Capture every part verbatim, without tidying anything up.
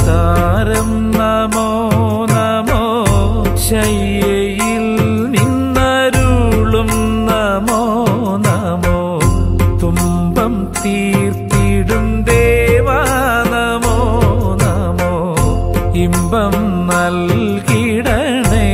അവതാരം നമോ നമോ ശയ്യയിൽ നിന്നരുളും നമോ നമോ തുമ്പം തീർത്തിടും ദേവാ നമോ നമോ ഇമ്പം നൽകിടണേ.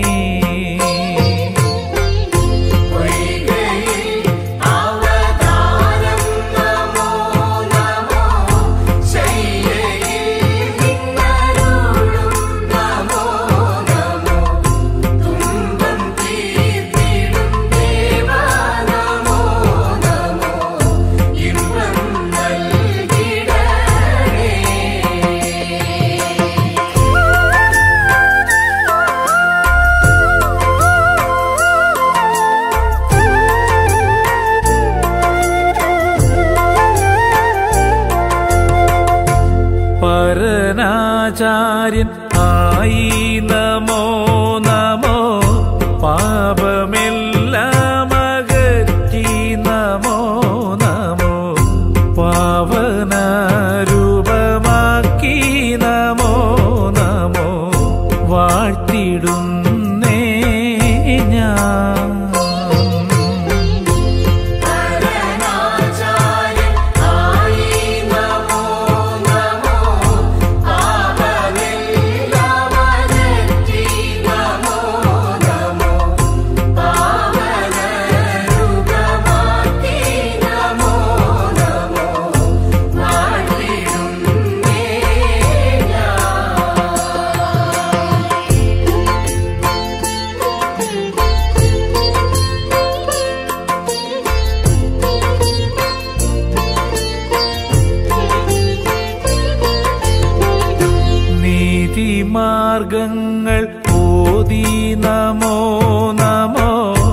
പരനാചാര്യൻ ആയി നമോ നമോ പാപമെല്ലാം അകറ്റി നമോ നമോ പാവനരൂപമാക്കി നമോ നമോ വാഴ്ത്തിടുന്നേ ഞാൻ. മാർഗങ്ങൾ ഓതി നമോ നമോ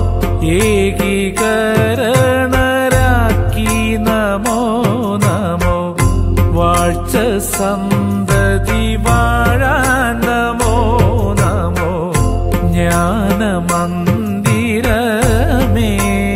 ഏകീകരണരാക്കി നമോ നമോ വാഴ്ച സന്തതി വാഴാൻ നമോ നമോ ജ്ഞാനമന്ദിരമേ.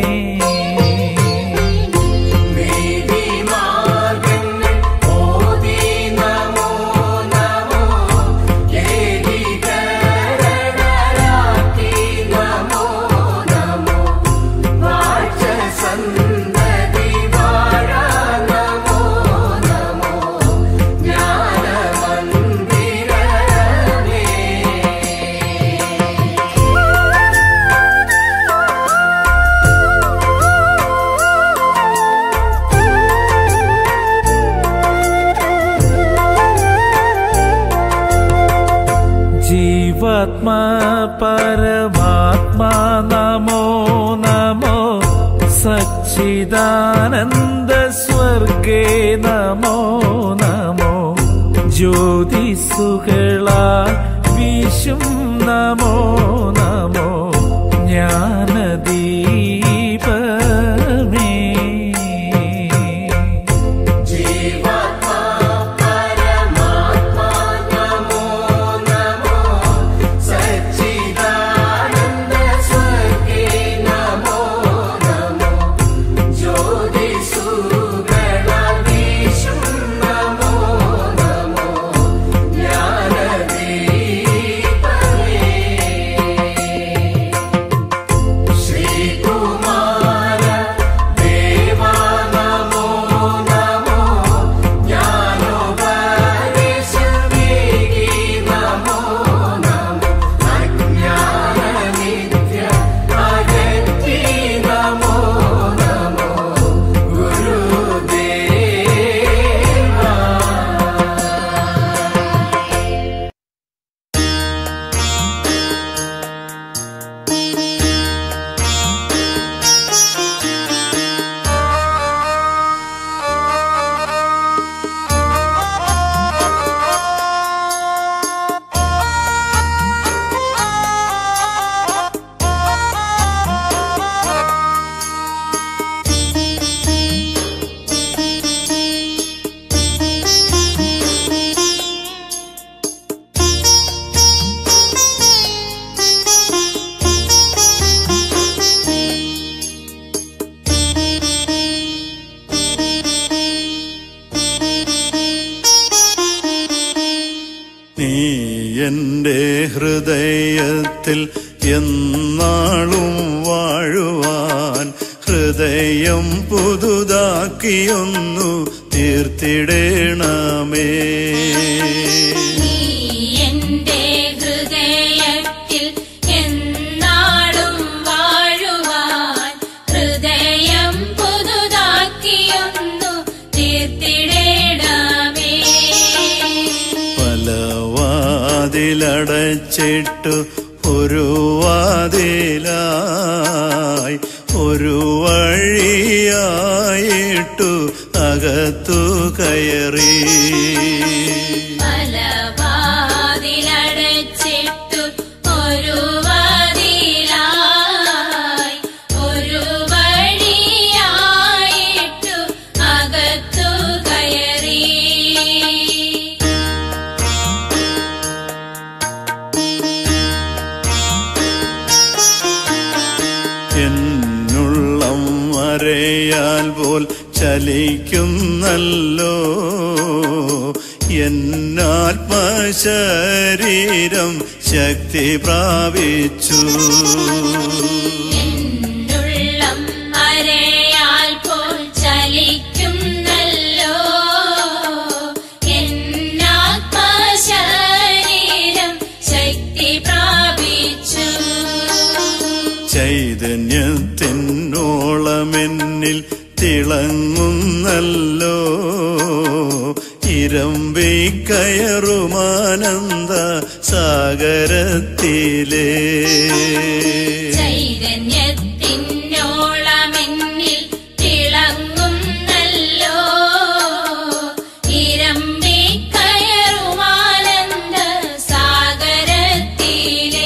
ജീവാത്മാ പരമാത്മാ നമോ നമോ സച്ചിദാനന്ദ സ്വർഗേ നമോ നമോ ജ്യോതിസുകളാൽ വിശും നമോ നമോ ജ്ഞാനദീപമേ. Kumar നീ എൻ്റെ ഹൃദയത്തിൽ എന്നാളും വാഴുവാൻ ഹൃദയം പുതുതാക്കിയൊന്നു തീർത്തിടേണമേ. നീ എൻ്റെ ഹൃദയത്തിൽ എന്നാളും വാഴുവാൻ ഹൃദയം പുതുതാക്കിയൊന്നു തീർത്തിടേണമേ. പല വാതിലടച്ചിട്ടു ഒരു വാതിലായി ഒരു വഴിയായിട്ടു അകത്തു കയറി. പല വാതിലടച്ചിട്ടു ഒരു വാതിലായി ഒരു വഴിയായിട്ടു അകത്തു കയറി. എന്നുള്ളം അരയാൽ പോൽ ചലിക്കുന്നല്ലോ എന്നാത്മശരീരം ശക്തി പ്രാപിച്ചു. എന്നുള്ളം അരയാൽ പോൽ ചലിക്കുന്നല്ലോ എന്നാത്മശരീരം ശക്തി പ്രാപിച്ചു. ചൈതന്യത്തിനോളമെന്നിൽ തിളങ്ങുന്നല്ലോ ഇരമ്പിക്കയറുമാനന്ദ സാഗരത്തിലേ. ചൈതന്യത്തിനോളമെന്നിൽ തിളങ്ങുന്നല്ലോ ഇരമ്പിക്കയറുമാനന്ദ സാഗരത്തിലേ.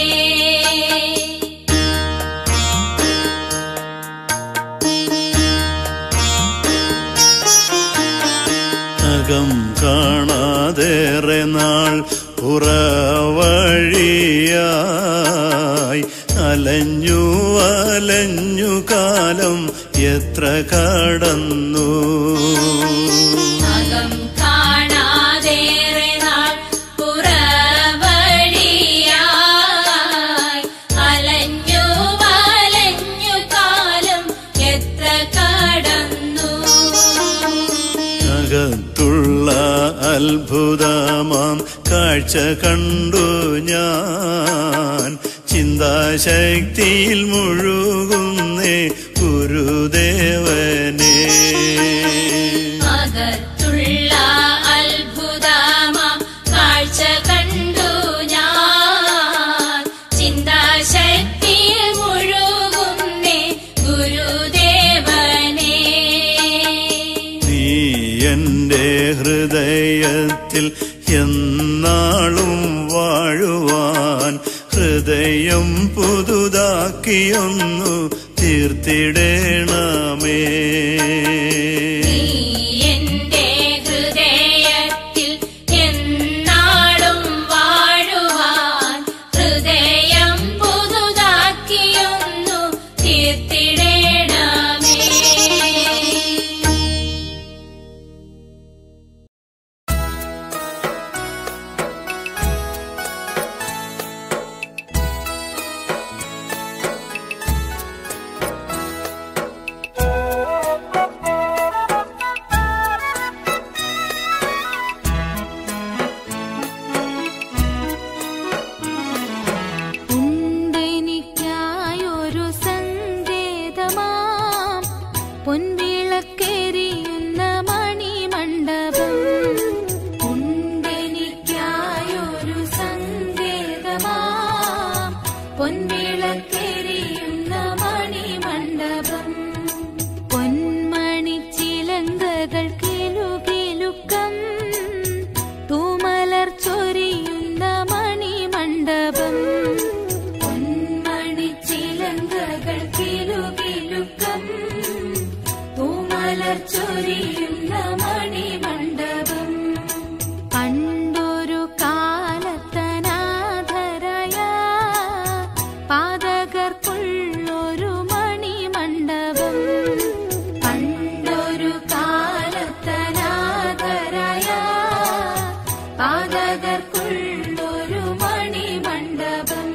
അകം കാണാതേറെ നാൾ പുറവഴിയായി അലഞ്ഞു അലഞ്ഞു കാലം എത്ര കടന്നു. അകം കാണാതേറെ നാൾ പുറവഴിയായി അലഞ്ഞു വലഞ്ഞു കാലം എത്ര കടന്നു. അകത്തുള്ള അത്ഭുതമാം കാഴ്ച കണ്ടു ഞാൻ ചിന്താശക്തിയിൽ മുഴുകുന്നേ ഗുരുദേവനേ. അകത്തുള്ള അത്ഭുതമാം കാഴ്ച കണ്ടു ഞാൻ ചിന്താശക്തിയിൽ മുഴുകുന്നേ ഗുരുദേവനേ. നീ എൻ്റെ ഹൃദയത്തിൽ എന്നാളും വാഴുവാൻ ഹൃദയം പുതുതാക്കിയൊന്നു തീർത്തിടേണമേ. നീ എൻ്റെ ഹൃദയത്തിൽ എന്നാളും വാഴുവാൻ ഹൃദയം പുതുതാക്കിയൊന്നു തീർത്തിടേണമേ. ആദിയർക്കുള്ളൊരു മണിമണ്ഡപം.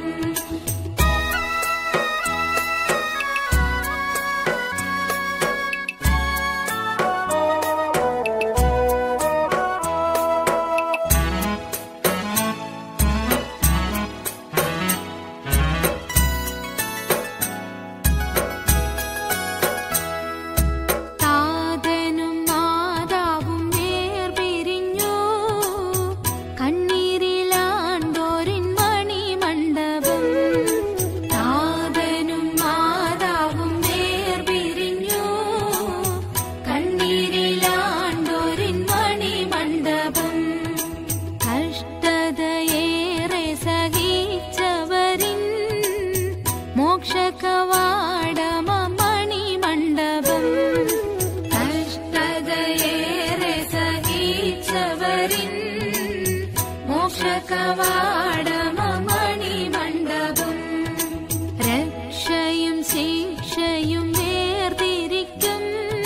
മോക്ഷകവാടമണിമണ്ഡപം രക്ഷയും ശിക്ഷയും വേർതിരിക്കും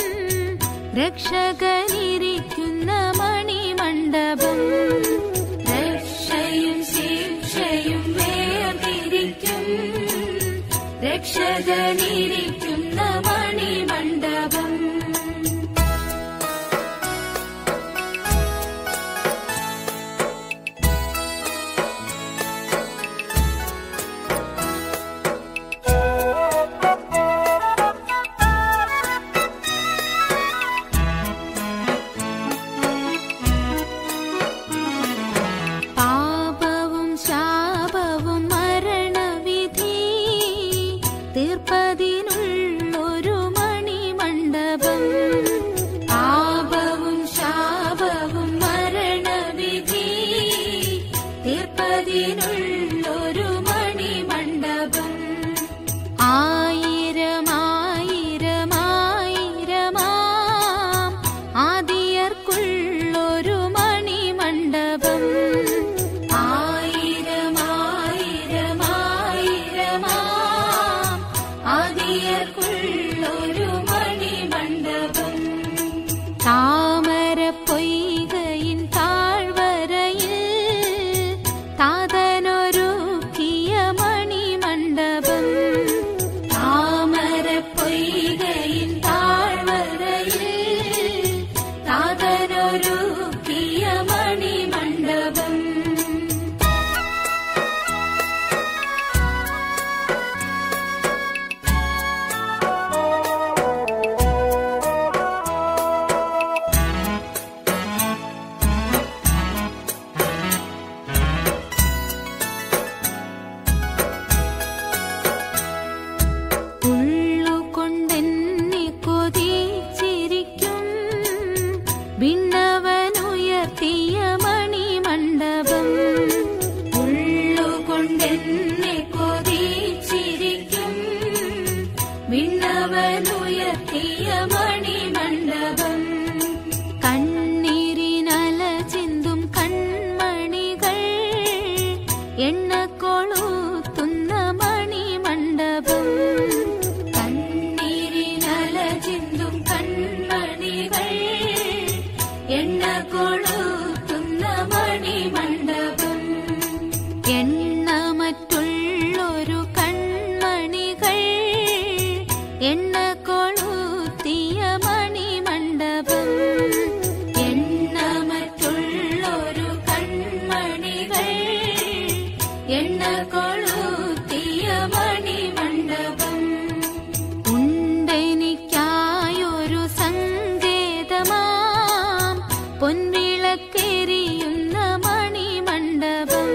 രക്ഷകനിരിക്കുന്ന മണിമണ്ഡപം. രക്ഷയും ശിക്ഷയും വേർതിരിക്കും രക്ഷകനിരിക്കുന്ന മണിമണ്ഡപം. തീർപ്പതിനുള്ളൊരു മണിമണ്ഡപം. പാപവും ശാപവും മരണവിധി തീർപ്പതിനുള്ളൊരു മണിമണ്ഡപം. ആയിരം ആയിരം ആയിരമാം ആദിയർക്കുള്ളൊരു മണിമണ്ഡപം. ആയിരം ആയിരം ആയിരമാം ആദിയർക്കുള്ളൊരു മണിമണ്ഡപം. താമര പൊയ്കയിൻ താഴ്വരയിൽ താതനൊരുക്കിയ മണിമണ്ഡപം. താമര പൊയ്കയിൻ താഴ്വരയിൽ താതനൊരുക്കിയ മണിമണ്ഡപം. ഉള്ളുകൊണ്ടെന്നെ കൊതിച്ചിരിക്കും വിണ്ണവനുയർത്തിയ മണിമണ്ഡപം. ഉള്ളുകൊണ്ടെന്നെ കൊതിച്ചിരിക്കും വിണ്ണവനുയർത്തിയ മണിമണ്ഡപം. കണ്ണീരിനല ചിന്തും കൺമണികൾ എണ്ണക്കൊളുത്തുന്ന മണിമണ്ഡപം. കണ്ണീരിനല ചിന്തും കൺമണികൾ എണ്ണക്കൊളുത്തുന്ന മണിമണ്ഡപം. എണ്ണമറ്റുള്ളൊരു കൺമണികൾ എണ്ണക്കൊളുത്തിയ മണിമണ്ഡപം. എണ്ണമറ്റുള്ളൊരു കൺമണികൾ എണ്ണക്കൊളുത്തിയ മണിമണ്ഡപം. ഉണ്ടെനിക്കായൊരു സങ്കേതമാം പൊൻവിളക്കെരിയുന്ന മണിമണ്ഡപം.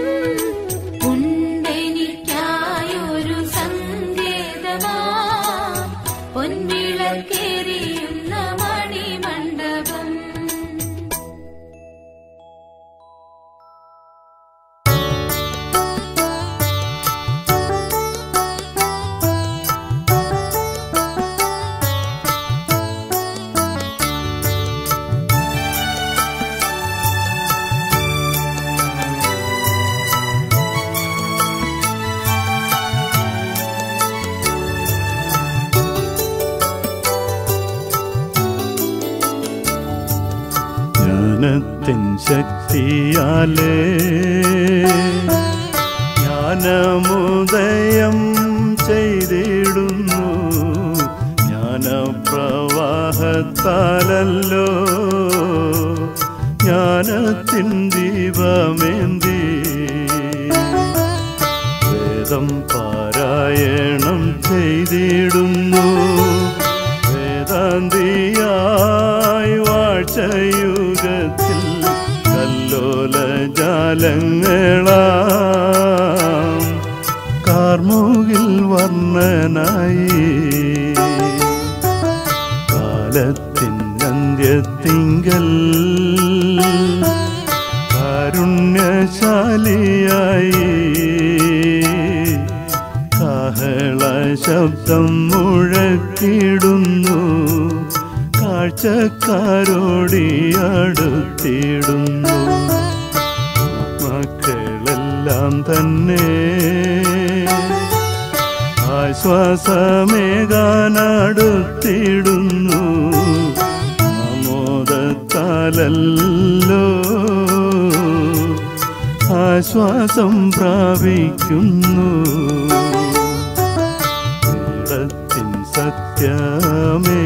ഉണ്ടെനിക്കായൊരു സങ്കേതമാം പൊൻവിളക്കെരിയുന്ന മണിമണ്ഡപം. ജ്ഞാനത്തിൻ ശക്തിയാലേ കാർമുകിൽ വർണ്ണനായി കാലത്തിൻ അന്ത്യത്തിങ്കൽ കാരുണ്യശാലിയായി കാഹള ശബ്ദം മുഴക്കിടുന്നു കാഴ്ചക്കാരോടി അടുത്തിടുന്നു മക്കളെല്ലാം തന്നെ ആശ്വാസമേകാനടുത്തിടുന്നു ആമോദത്താലല്ലോ ആശ്വാസം പ്രാപിക്കുന്നു പീഠത്തിൻ സത്യമേ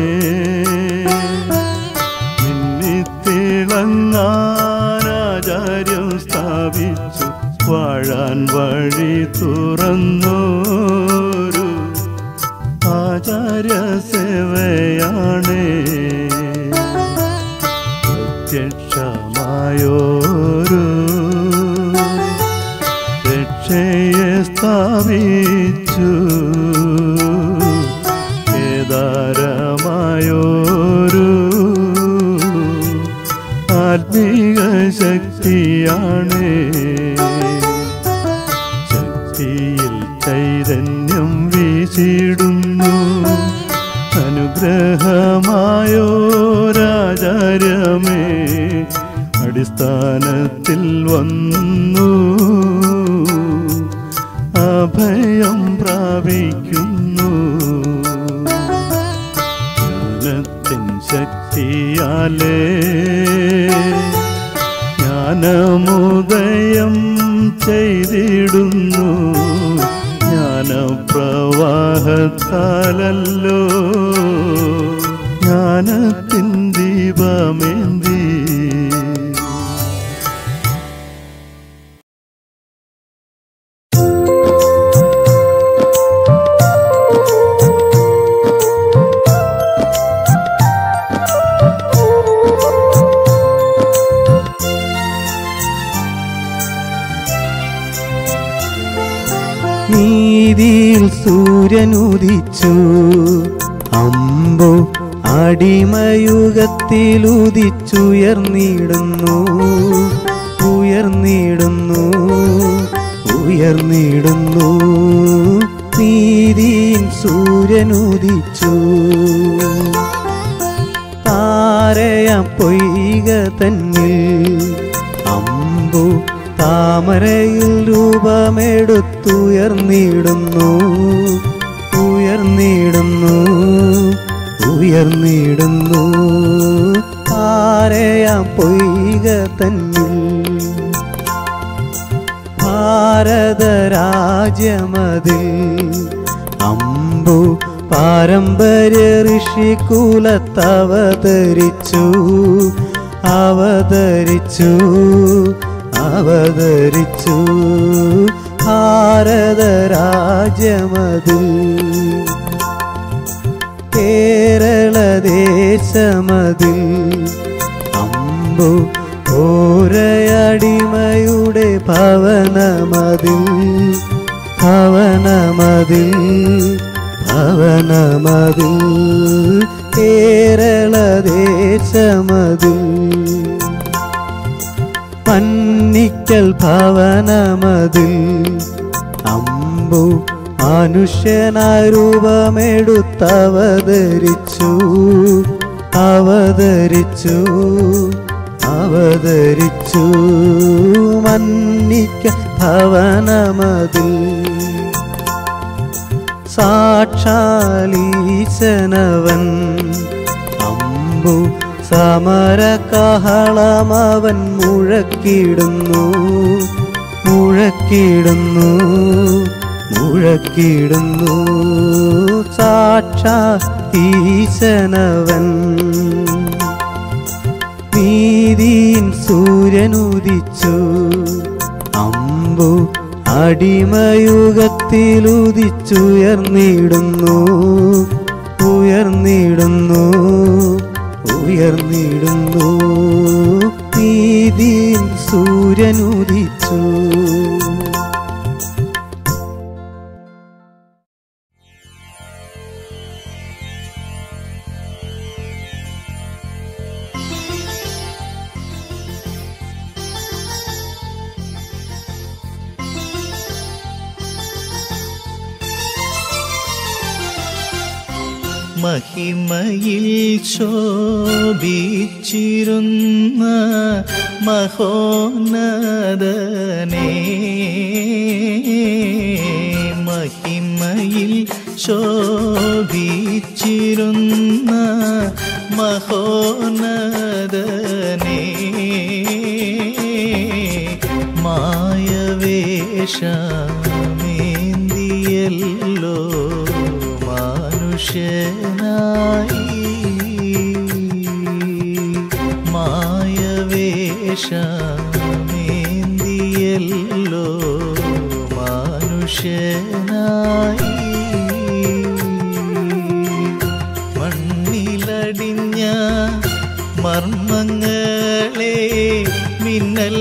നിന്നിത്തിളങ്ങാനാചാര്യം സ്ഥാപിച്ചു വാഴാൻ വഴി തുറന്നോരു ആചാര്യ സേവയാണ് പ്രത്യക്ഷമായോരു രക്ഷയെ സ്ഥാപിച്ചു കേദാരമായോരു ആത്മീക ശക്തിയാണ് ശക്തിയിൽ ചൈതന്യം വീശിടുന്നു അനുഗ്രഹമായോരാചാര്യമേ അടിസ്ഥാനത്തിൽ വന്നു അഭയം പ്രാപിക്കുന്നു ജ്ഞാനത്തിൻ ശക്തിയാലേ ജ്ഞാനമുദയം ചെയ്തിടുന്നു ജ്ഞാനപ്രവാഹത്താലല്ലോ ജ്ഞാനത്തിൻ ദീപമേന്തി നീതിയിൽ സൂര്യനുദിച്ചു അമ്പോ അടിമയുഗത്തിലുദിച്ചുയർന്നിടുന്നു ഉയർന്നിടുന്നു ഉയർന്നിടുന്നു നീതിയിൽ സൂര്യനുദിച്ചു താരയാം പൊയ്ക തന്നിൽ അമ്പോ താമരയിൽ രൂപമെടുത്തുയർന്നിടുന്നു ഉയർന്നിടുന്നു ഉയർന്നിടുന്നു താരയാം പൊയ്ക തന്നിൽ ഭാരതരാജ്യമതിൽ അമ്പു പാരമ്പര്യ ഋഷികുലത്തവതരിച്ചു അവതരിച്ചു അവതരിച്ചു ഭാരതരാജ്യമതിൽ കേരളദേശമതിൽ അമ്പു ഓരയടിമയുടെ ഭവനമതിൽ ഭവനമതിൽ ഭവനമതിൽ കേരളദേശമതിൽ പന്നിക്കൽ ഭവനമതിൽ അമ്പു മനുഷ്യനായി രൂപമെടുത്തവതരിച്ചു അവതരിച്ചു അവതരിച്ചു മന്നിക്ക ഭവനമതിൽ സാക്ഷാലീശനവൻ അമ്പു സമരകഹളമവൻ മുഴക്കിടുന്നു മുഴക്കിടുന്നു മുഴക്കിടുന്നു സാക്ഷാലീശനവൻ നീതിയിൻ സൂര്യനുദിച്ചു അമ്പു അടിമയുഗത്തിലുദിച്ചുയർന്നിടുന്നു ഉയർന്നിടുന്നു ഉയർന്നിടുന്നു നീതിയിൻ സൂര്യനുദിച്ചു മഹിമയിൽ ശോഭിച്ചിരുന്ന മഹോന്നതനേ മഹിമയിൽ ശോഭിച്ചിരുന്ന മഹോന്നതനേ മായവേഷമേന്തിയല്ലോ മനുഷ്യനായി മായവേഷമേന്തിയല്ലോ മനുഷ്യനായി മണ്ണിലടിഞ്ഞ മർമ്മങ്ങളെ മിന്നൽ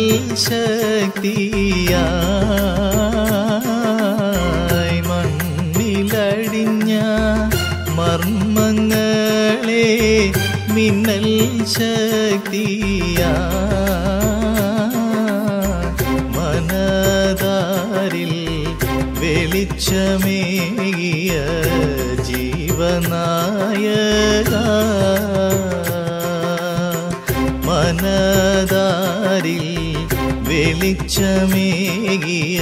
ശക്തിയായി മണ്ണിലടിഞ്ഞ മർമ്മങ്ങളെ മിന്നൽ ശക്തിയായി മനതാരിൽ വെളിച്ചമേകിയ ജീവനായക മനതാരിൽ വെളിച്ചമേകിയ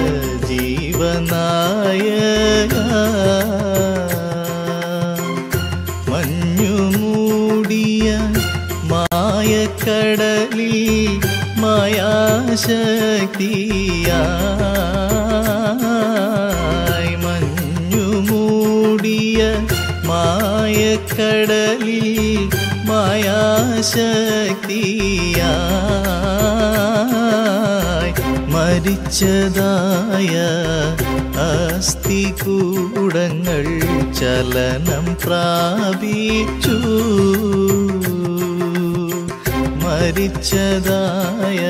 ജീവനായക മഞ്ഞുമൂടിയ മായക്കടലിൽ മായാശക്തിയായി മഞ്ഞുമൂടിയ മായക്കടലിൽ മായാശക്തിയായി മരിച്ചതായ അസ്ഥികൂടങ്ങൾ ചലനം പ്രാപിച്ചു മരിച്ചതായ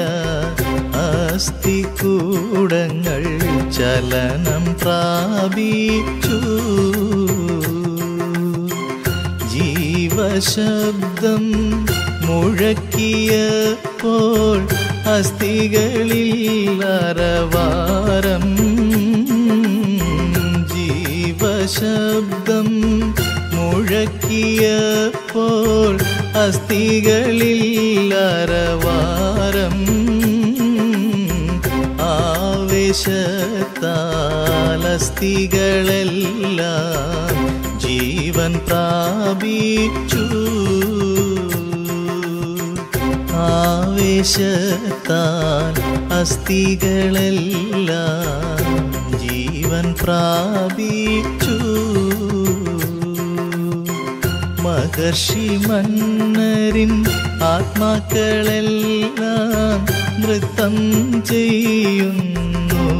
അസ്ഥികൂടങ്ങൾ ചലനം പ്രാപിച്ചു ജീവശബ്ദം മുഴക്കിയപ്പോൾ അസ്ഥികളിൽ അരവാരം ജീവശബ്ദം മുഴക്കിയപ്പോൾ അസ്ഥികളിൽ അരവാരം ആവേശത്താൽ അസ്ഥികളെല്ലാം ജീവൻ പ്രാപിച്ചു ആവേശത്താൽ അസ്ഥികളെല്ലാം ജീവൻ പ്രാപിച്ചു മഹർഷി മന്നരിൻ ആത്മാക്കളെല്ലാം നൃത്തം ചെയ്യുന്നു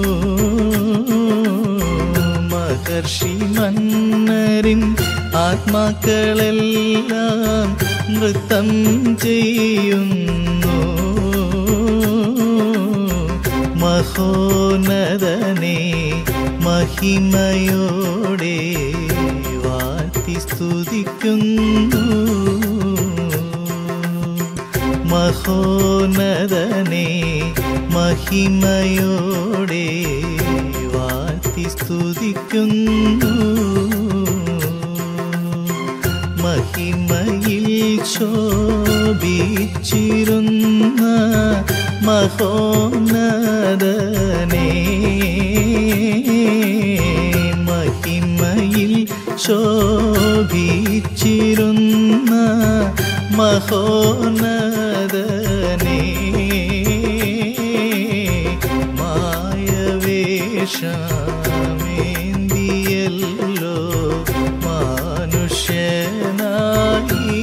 മഹർഷി മന്നരിൻ ആത്മാക്കളെല്ലാം നൃത്തം ചെയ്യുന്നു മഹോന്നതനെ മഹിമയോടെ വാഴ്ത്തി സ്തുതിക്കുന്നു മഹോന്നതനെ മഹിമയോടെ വാഴ്ത്തി സ്തുതിക്കുന്നു മഹിമയിൽ ശോഭിച്ചിരുന്ന മഹോന്നതനേ മഹിമയിൽ ശോഭിച്ചിരുന്ന മഹോന്നതനേ മായവേഷമേന്തിയല്ലോ മനുഷ്യനായി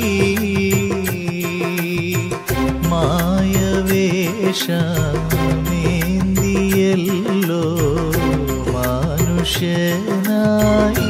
മായവേഷമേന്തിയല്ലോ മനുഷ്യനായി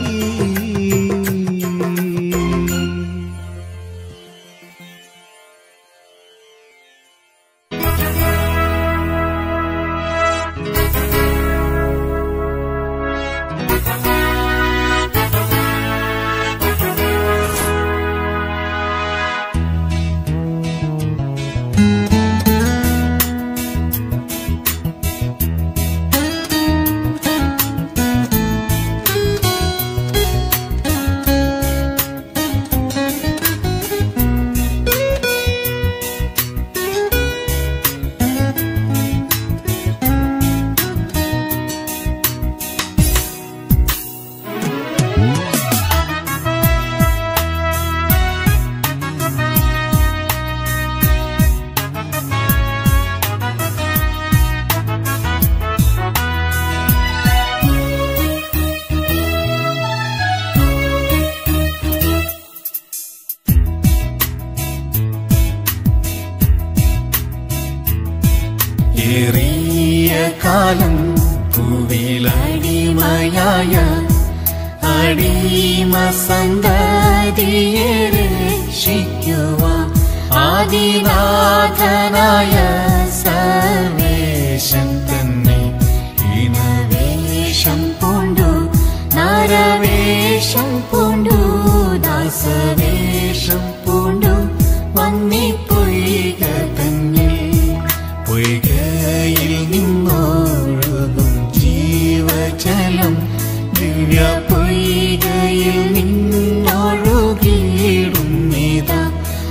കാലം ഭൂവിലടിമയായ അടിമ സന്തതിയെ രക്ഷിക്കുവാൻ ആദിനാഥനായ സർവേശൻ തന്നെ ഇനവേഷം പൂണ്ടു നരവേഷം പൂണ്ടു ദാസവേഷം പൂണ്ടു വന്നിപ്പൊയ്ക തന്നെ പൊയ്കയിൽ നിന്നൊഴുകും ജീവജലം ദിവ്യ പൊയ്കയിൽ നിന്നൊഴുകിയിടുന്നിതാ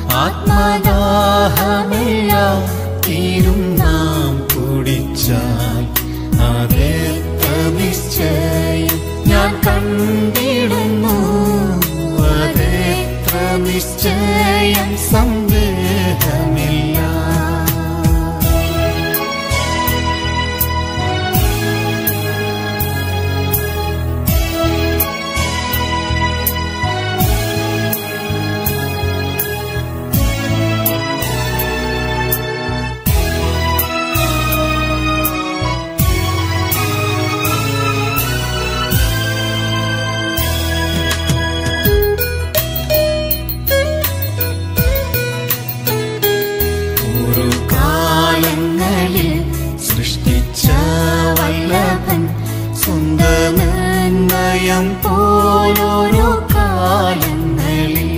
ആത്മദാഹമെല്ലാം തീരും നാം കുടിച്ചാൽ അതെത്ര നിശ്ചയം ഞാൻ കണ്ടിടുന്നു അതെത്ര നിശ്ചയം സന്ദേഹമില്ല. പോലോരോ കാലങ്ങളിൽ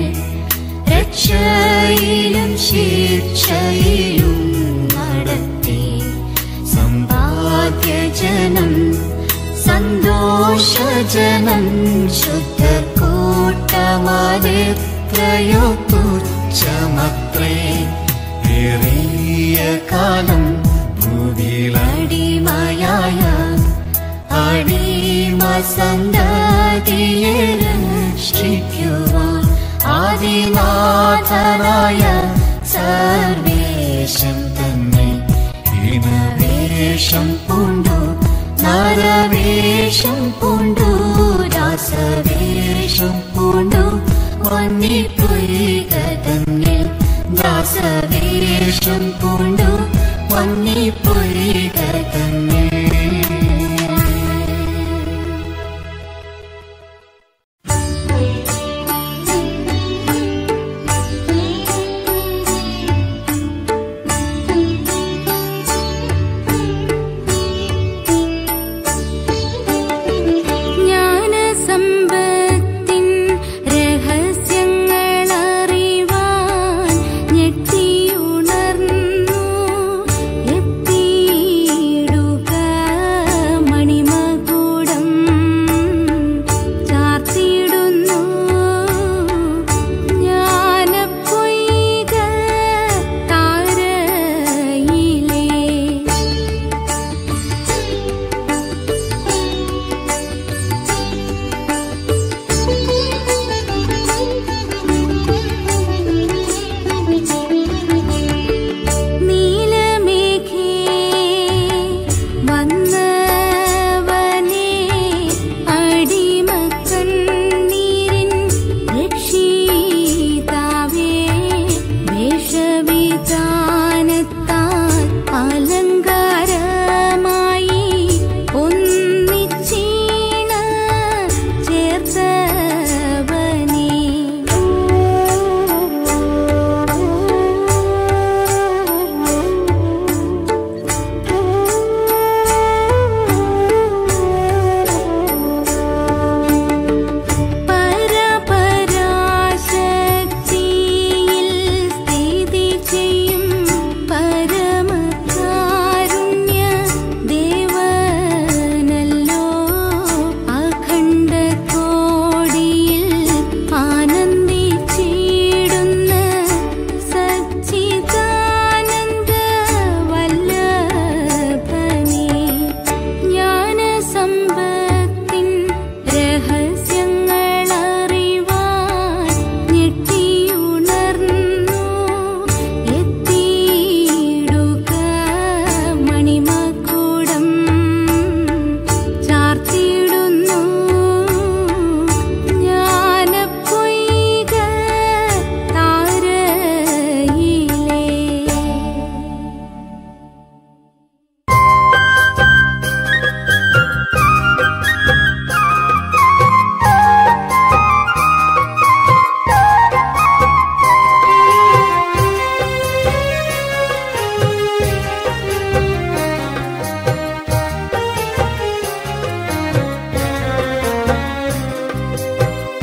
രക്ഷയിലും ശിക്ഷയിലും നടത്തി സമ്പാദ്യജനം സന്തോഷജനം ശുദ്ധ കൂട്ടമതെത്രയോ തുച്ഛമത്രേ. ഏറിയ കാലം ഭൂവിലടിമയായ അടിമ സന്തതിയെ രക്ഷിക്കുവാൻ ആദിനാഥനായ സർവേശൻ തന്നെ ഇനവേഷം പൂണ്ടു നരവേഷം പൂണ്ടു ദാസവേഷം പൂണ്ടു വന്നിപ്പൊയ്ക തന്നെ ദാസവേഷം പൂണ്ടു വന്നിപ്പൊയ്ക തന്നെ. ഞെട്ടിയുണർന്നു എത്തിയിടും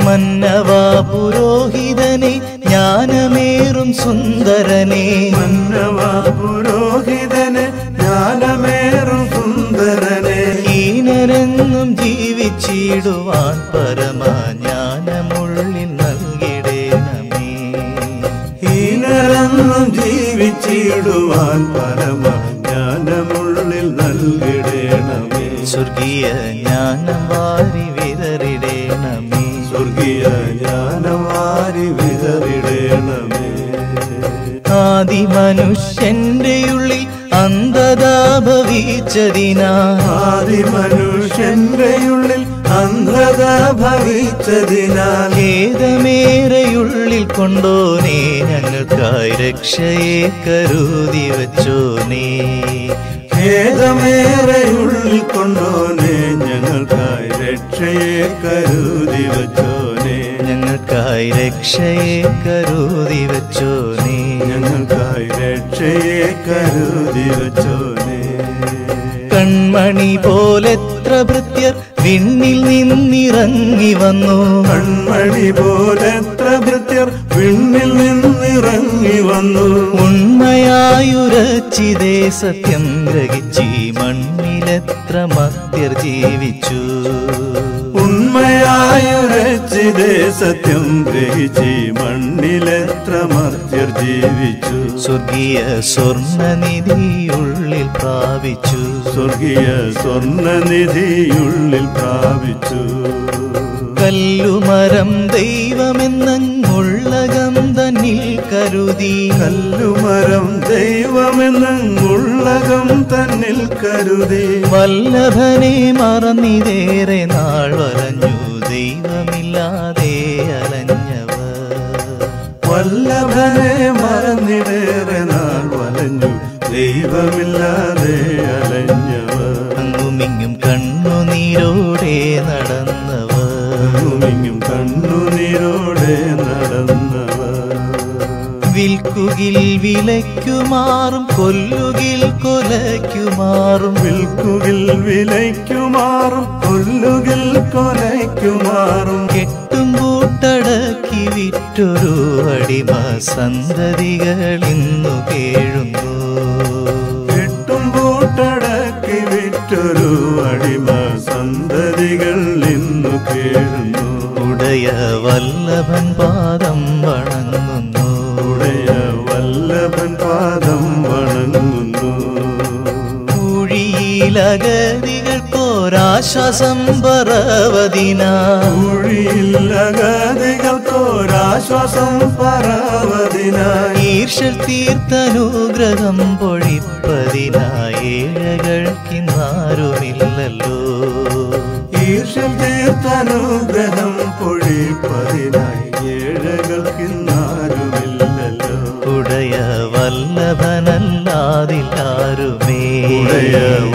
മന്നവാ പുരോഹിതനെ ജ്ഞാനമേറും സുന്ദരനെ മന്നവാ പുരോഹിതനെ ജ്ഞാനമേറും സുന്ദരനെ ഹീനരെന്നും ജീവിച്ചിടുവാൻ പരമജ്ഞാനമുള്ളിൽ നൽകിടേണമേ ഹീനരെന്നും ജീവിച്ചിടുവാൻ പരമജ്ഞാനമുള്ളിൽ നൽകിടേണമേ സ്വർഗീയ ജ്ഞാനം വാരി വിതറിടേണമേ സ്വർഗീയ ജ്ഞാനം വാരി വിതറിടേണമേ ആദി മനുഷ്യന്റെ ഉള്ളിൽ അന്ധത ഭവിച്ചതിനാ ആദി മനുഷ്യന്റെ ഉള്ളിൽ അന്ധത ഭവിച്ചതിനാൽ ഖേദമേറെയുള്ളിൽ കൊണ്ടോനേ ഞങ്ങൾക്കായി രക്ഷയെ കരുതി വച്ചോനേ ഖേദമേറെയുള്ളിൽ കൊണ്ടോനെ ഞങ്ങൾക്കായി രക്ഷയെ കരുതി വച്ചോനെ ഞങ്ങൾക്കായി രക്ഷയെ കരുതി വച്ചോനേ ഞങ്ങൾക്കായി രക്ഷയെ കരുതി വച്ചോനെ കൺമണി പോലെത്ര ഭൃത്യർ വിണ്ണിൽ നിന്നിറങ്ങി വന്നു കൺമണി പോലെത്ര ഭൃത്യർ വിണ്ണിൽ നിന്നിറങ്ങി വന്നു ഉണ്മയായുരച്ചിതേ സത്യം ഗ്രഹിച്ചീ മണ്ണിലെത്ര മർത്യർ ജീവിച്ചു ഉണ്മയായുരച്ചിതേ സത്യം ഗ്രഹിച്ചി മണ്ണിലെത്ര മർത്യർ ജീവിച്ചു സ്വർഗീയ സ്വർണനിധിയുള്ളിൽ പ്രാപിച്ചു സ്വർഗീയ സ്വർണനിധിയുള്ളിൽ പ്രാപിച്ചു കല്ലുമരം ദൈവമെന്നങ്ങുള്ളകം തന്നിൽ കരുതി കല്ലുമരം ദൈവമെന്നങ്ങുള്ളകം തന്നിൽ കരുതി വല്ലഭനെ മറന്നിതേറെ നാൾ വലഞ്ഞു ദൈവമില്ലാതെ അലഞ്ഞവർ വല്ലഭനെ മറന്നിടേറെ നാൾ വലഞ്ഞു ദൈവമില്ലാതെ അലഞ്ഞവർ അങ്ങുമിങ്ങും കണ്ണുനീരോടെ നടന്നവർ അങ്ങുമിങ്ങും കണ്ണുനീരോടെ നടന്നവർ വിൽക്കുകിൽ വിലയ്ക്കുമാറും കൊല്ലുകിൽ കൊലയ്ക്കുമാറും വിൽക്കുകിൽ വിലയ്ക്കുമാറും കൊല്ലുകിൽ കൊലയ്ക്കുമാറും കെട്ടും കൂട്ടടക്കി വിറ്റൊരു അടിമ സന്തതികൾ ഇന്നു കേഴുന്നു കെട്ടും കൂട്ടടക്കി വിറ്റൊരു അടിമ സന്തതികൾ ഇന്നു കേഴുന്നു ഉടയ വല്ലഭൻ പാദം വണങ്ങുന്നു ഉടയ വല്ലഭൻ പാദം വണങ്ങുന്നു ൂഴിയിലഗതികൾക്കോരാശ്വാസം പറവതിനാ ൂഴിയില്ലഗതികൾക്കോരാശ്വാസം പറവതിനായി ഈർഷ്യൽ തീർത്തനുഗ്രഹം പൊഴിപ്പതിനായി ഏഴകൾക്കിന്നാരുമില്ലല്ലോ ഈർഷ്യൽ തീർത്തനുഗ്രഹം പൊഴിപ്പതിനായി ഏഴകൾക്കിന്നാരുമില്ലല്ലോ ഉടയ വല്ലഭനല്ലാതില്ലാരുമേ ഉടയ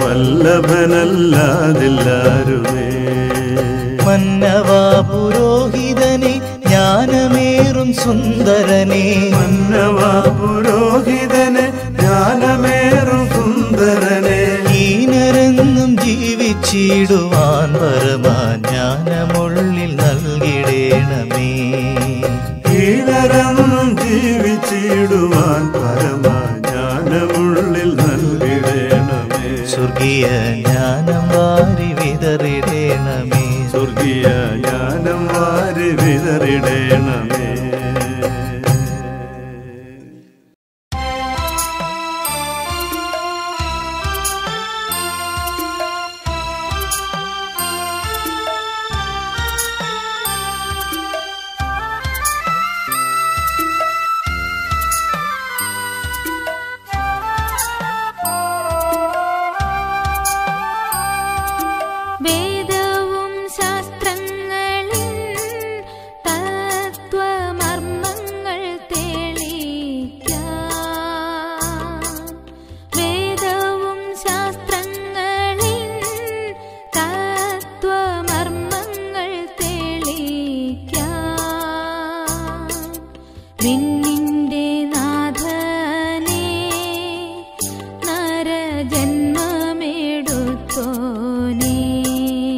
വല്ലഭനല്ലാതില്ലാരുമേ മന്നവാ പുരോഹിതനെ ജ്ഞാനമേറും സുന്ദരനെ മന്നവാ പുരോഹിതനെ ജ്ഞാനമേറും സുന്ദരനെ ഹീനരെന്നും ജീവിച്ചിടുവാൻ പരമജ്ഞാനമുള്ളിൽ നൽകിടേണമേ ഹീനരെന്നും ജീവിച്ചിടുവാൻ പരമജ്ഞാനമുള്ളിൽ നൽകിടേണമേ സ്വർഗീയ ജ്ഞാനം വാരി വിതറിടേണമേ സ്വർഗീയ ജ്ഞാനം വാരി വിതറിടേണമേ വേദവും ശാസ്ത്രങ്ങളിൽ തത്വമർമ്മങ്ങൾ തെളിയിക്കാൻ വേദവും ശാസ്ത്രങ്ങളിൽ തത്വമർമ്മങ്ങൾ തെളിയിക്കാൻ വിണ്ണിന്റെ നാഥനെ നരജന്മമെടുത്തോനേ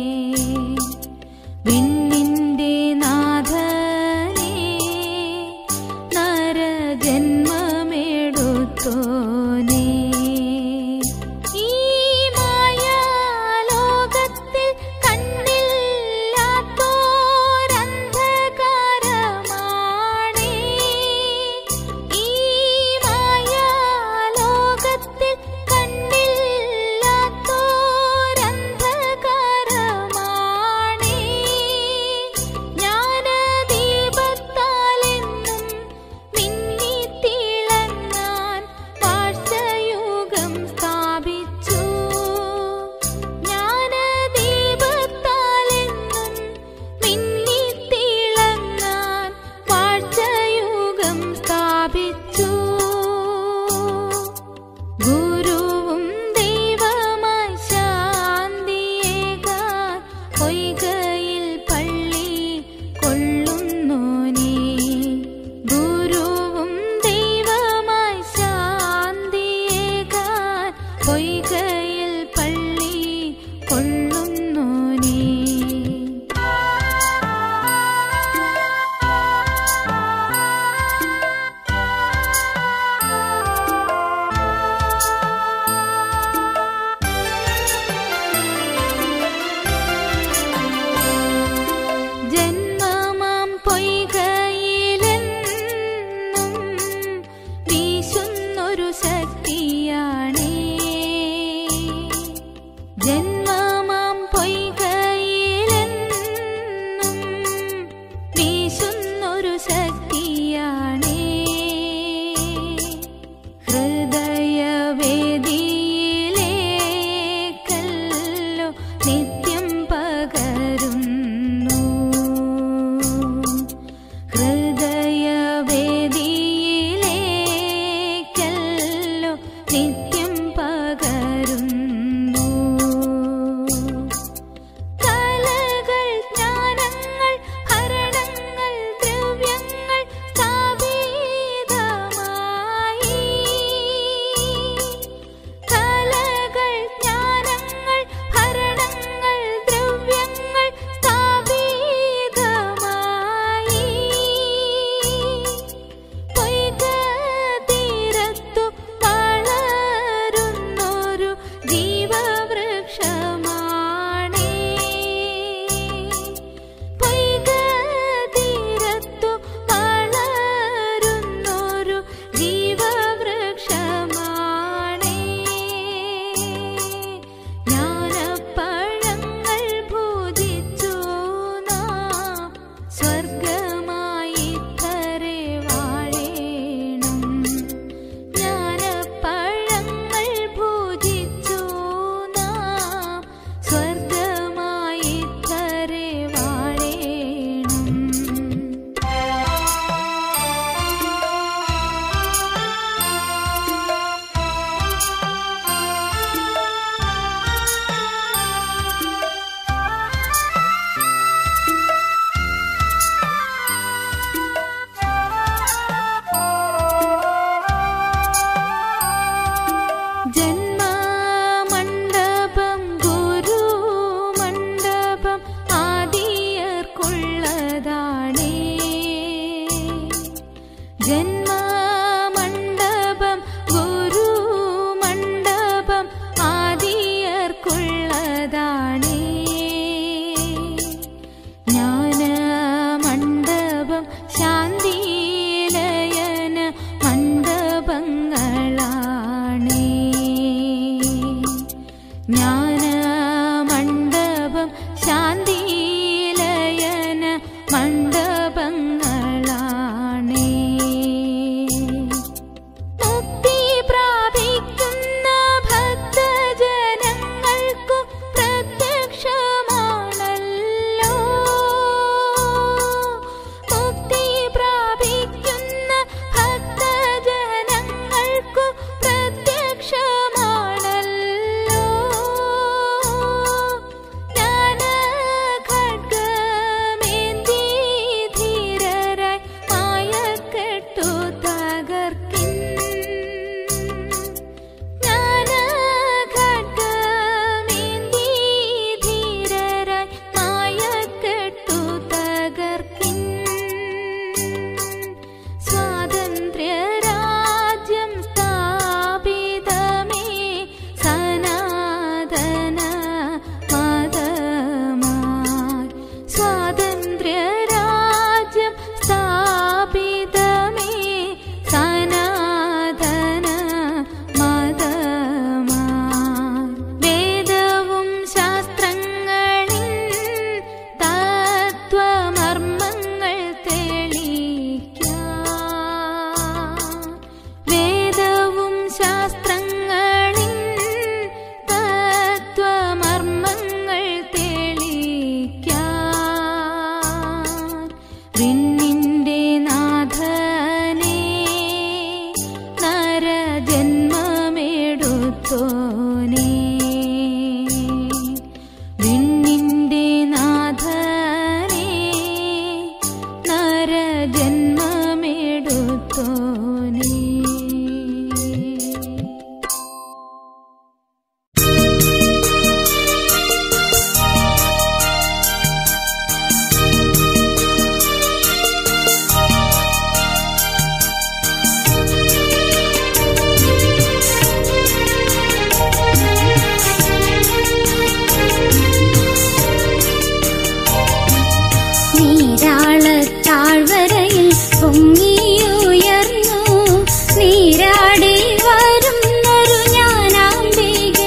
പൊങ്ങിയുയർന്നു നീരാടി വരുന്നൊരു ഞാനാംബികേ.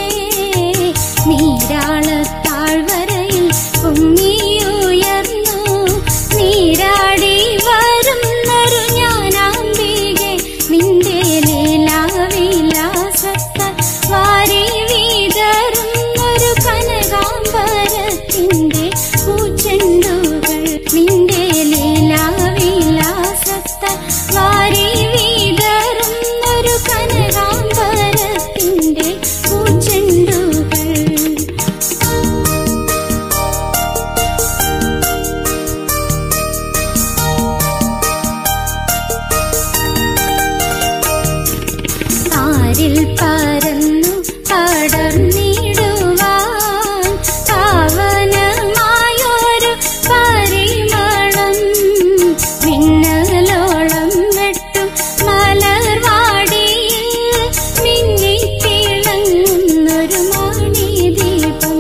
നീരാളത്താഴ്വരയിൽ പൊങ്ങിയുയർന്നു നീരാടി വരുന്നൊരു ഞാനാംബികേ. നിന്റെ ലീലാവിലാസത്താൽ വാരി വിതറുന്നൊരു കനകാംബരത്തിന്റെ പൂച്ചെണ്ടുകൾ. നിന്റെ ലീലാവിലാസത്താൽ വാരി വിതറുന്നൊരു കനകാംബരത്തിന്റെ പൂച്ചെണ്ടുകൾ. കാരിൽ പരന്നു പടർന്നിടുവാൻ പാവനമായൊരു പരിമളം. മിന്നലോളം വെട്ടും മലർവാടിയിൽ മിന്നിത്തിളങ്ങുന്നൊരു മണിദീപം.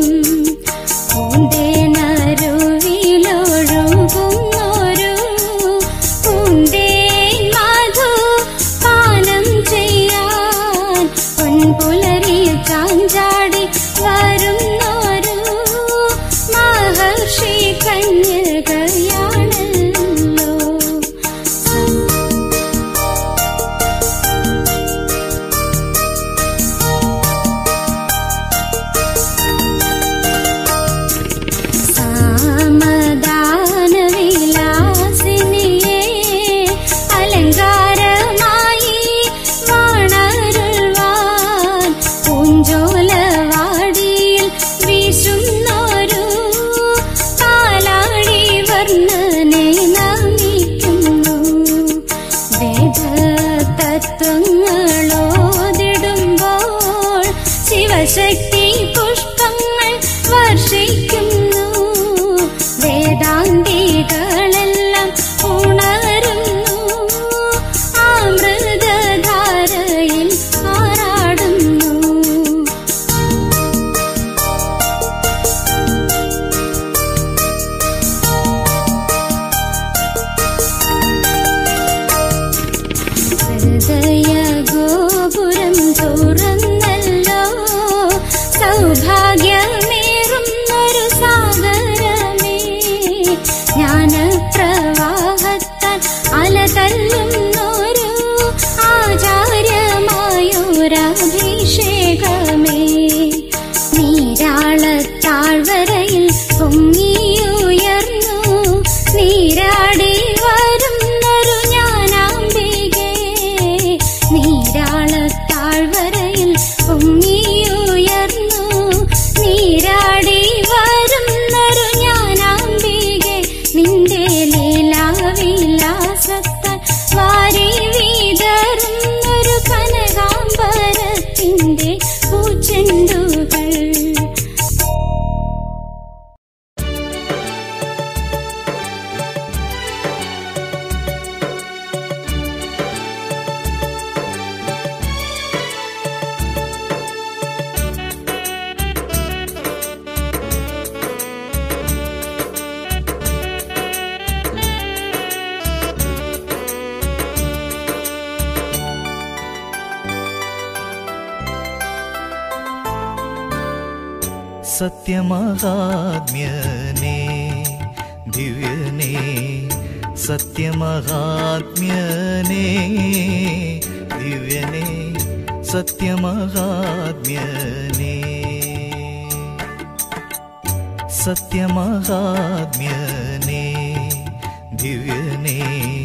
പൂന്തേനരുവിലൊഴുകുന്നൊരു പൂന്തേൻ മധു പാനം ചെയ്യാൻ പൊൻപുലരിയിൽ ചാഞ്ചാടി വരുന്നൊരു മഹർഷി കന്യകയാണല്ലോ. സാമദാനവിലാസിനിയേ അലങ്കാരമായി വാണരുൾവാൻ പൂഞ്ചോലവാടിയിൽ വീശുന്നൊരു പാലാഴി വർണ്ണനെ നമിക്കുന്നു. വേദതത്വങ്ങളോതിടുമ്പോൾ ശിവശക്തി പുഷ്പങ്ങൾ വർഷിക്കുന്നു. വേദാന്തികളെല്ലാം ഉണരുന്നു. അമൃതധാരയിൽ ആറാടുന്നു. ഹൃദയ ഗോപുരം തുറന്നല്ലോ സൗഭാഗ്യമേറുന്നൊരു സാഗരമേ. ജ്ഞാനപ്രവാഹത്താൽ അലതല്ലുന്നൊരു ആചാര്യമായൊരഭിഷേകമേ. നീരാളത്താഴ്വരയിൽ പൊങ്ങിയുയർന്നു നീരാടി വരുന്നൊരു ഞാനാംബികേ. നീരാളത്താഴ്വരയിൽ പൊങ്ങിയുയർന്നു നീരാടി വരുന്നൊരു ഞാനാംബികേ. നിന്റെ ലീലാവിലാസത്താൽ വാരി വിതറുന്നൊരു കനകാംബരത്തിന്റെ പൂച്ചെണ്ടുകൾ. സത്യമഹാത്മ്യനേ ദിവ്യനേ സത്യമഹാത്മ്യനേ ദിവ്യനേ സത്യമഹാത്മ്യനേ സത്യമഹാത്മ്യനേ ദിവ്യനേ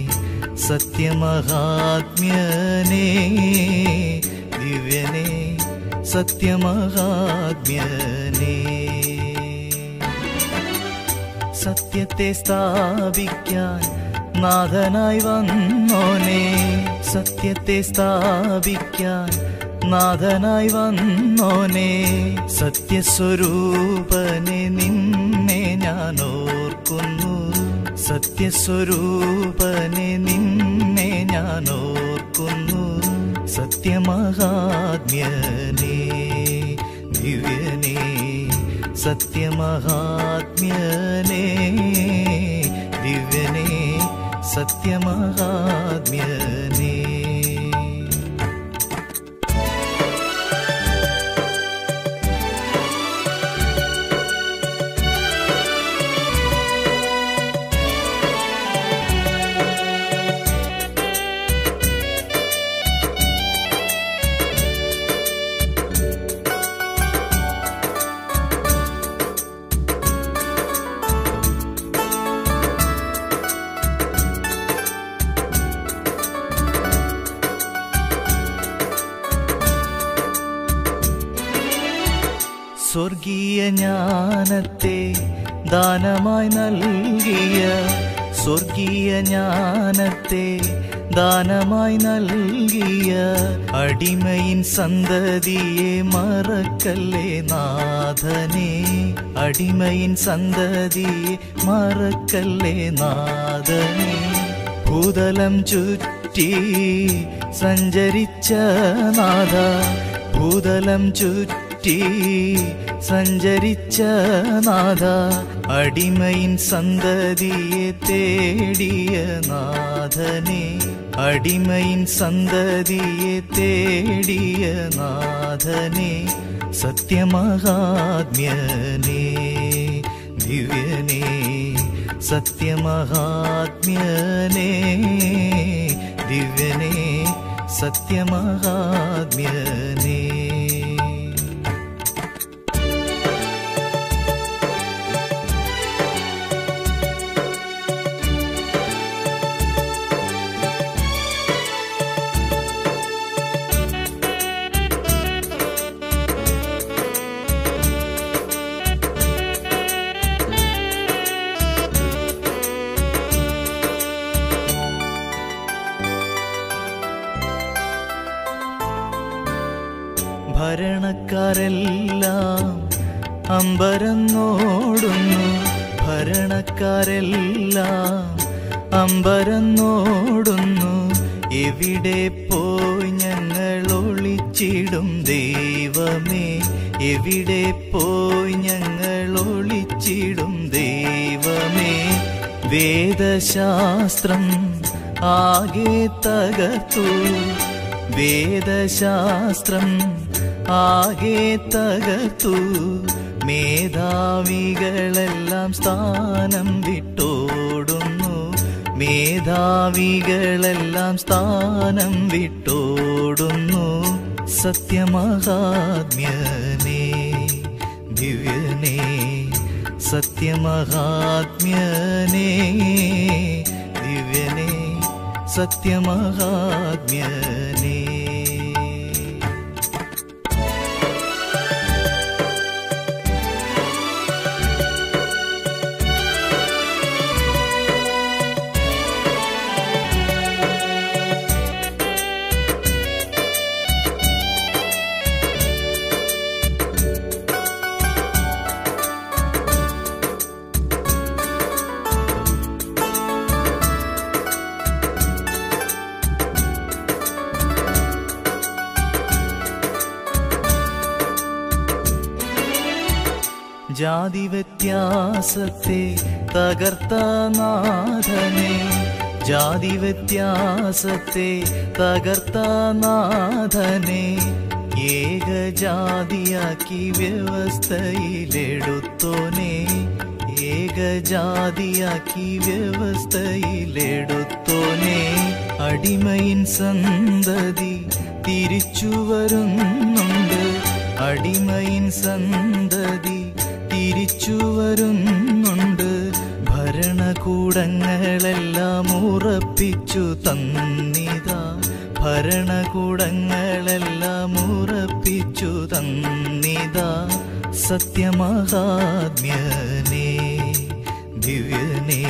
സത്യമഹാത്മ്യനേ ദിവ്യനേ സത്യമഹാത്മ്യനേ. സത്യത്തെ സ്ഥാപിക്കാൻ നാഥനായി വന്നോനേ. സത്യത്തെ സ്ഥാപിക്കാൻ നാഥനായി വന്നോനേ. സത്യസ്വരൂപനെ നിന്നെ ഞാൻ ഓർക്കുന്നു. സത്യസ്വരൂപനെ നിന്നെ ഞാൻ ഓർക്കുന്നു. സത്യമഹാത്മ്യനേ ദിവ്യനേ സത്യമഹാത്മ്യനേ ദിവ്യനേ സത്യമഹാത്മ്യനേ. സ്വർഗീയ ജ്ഞാനത്തെ ദാനമായി നൽകിയ, സ്വർഗീയ ജ്ഞാനത്തെ ദാനമായി നൽകിയ അടിമയിൻ സന്തതിയെ മറക്കല്ലേ നാഥനെ, അടിമയിൻ സന്തതിയെ മറക്കല്ലേ നാഥനെ. ഭൂതലം ചുറ്റി സഞ്ചരിച്ച നാഥ, ഭൂതലം ചുറ്റി സഞ്ചരിച്ച നാഥ, അടിമയിൻ സന്തതിയെ തേടിയ നാഥനെ, അടിമയിൻ സന്തതിയെ തേടിയ നാഥനെ. സത്യമഹാത്മ്യനേ ദിവ്യനേ, സത്യമഹാത്മ്യനേ ദിവ്യനേ, സത്യമഹാത്മ്യനേ. ഭരണക്കാരെല്ലാം അമ്പരന്നോടുന്നു, ഭരണക്കാരെല്ലാം അമ്പരന്നോടുന്നു. എവിടെ പോയി ഞങ്ങൾ ഒളിച്ചിടും ദൈവമേ, എവിടെ പോയി ഞങ്ങൾ ഒളിച്ചിടും ദൈവമേ. വേദശാസ്ത്രം ആകെ തകർത്തു, വേദശാസ്ത്രം ആകെ തകർത്തു. മേധാവികളെല്ലാം സ്ഥാനം വിട്ടോടുന്നു, മേധാവികളെല്ലാം സ്ഥാനം വിട്ടോടുന്നു. സത്യമഹാത്മ്യനേ ദിവ്യനേ, സത്യമഹാത്മ്യനേ ദിവ്യനേ, സത്യമഹാത്മ്യനേ. ജാതി വ്യത്യാസത്തെ തകർത്ത നാഥനെ, ജാതി വ്യത്യാസത്തെ തകർത്ത നാഥനെ. ഏകജാതിയാക്കി വ്യവസ്ഥയിലെടുത്തോനെ, ഏകജാതിയാക്കി വ്യവസ്ഥയിലെടുത്തോനെ. അടിമയിൻ സന്തതി തിരിച്ചു വരുന്നുണ്ട്, അടിമയിൻ സന്തതി തിരിച്ചു വരുന്നുണ്ട്. ഭരണകൂടങ്ങളെല്ലാം ഉറപ്പിച്ചു തന്നിതാ, ഭരണകൂടങ്ങളെല്ലാം ഉറപ്പിച്ചു തന്നിതാ. സത്യമഹാത്മ്യനേ ദിവ്യനേ,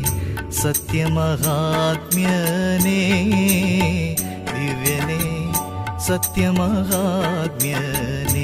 സത്യമഹാത്മ്യനേ ദിവ്യനേ, സത്യമഹാത്മ്യനേ.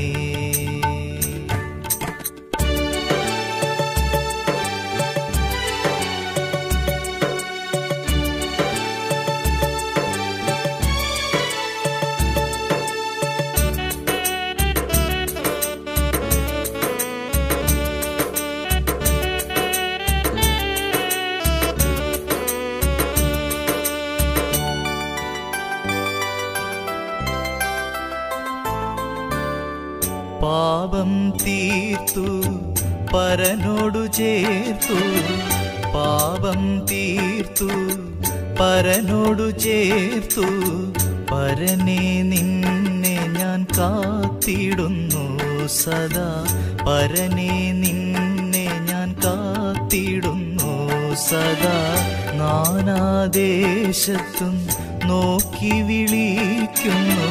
തീർത്തു പരനോടു ചേർത്തു പാപം തീർത്തു പരനോടു ചേർത്തു പരനെ നിന്നെ ഞാൻ കാത്തിടുന്നു സദാ പരനെ നിന്നെ ഞാൻ കാത്തിടുന്നു സദാ നാനാദേശത്തും നോക്കി വിളിക്കുന്നു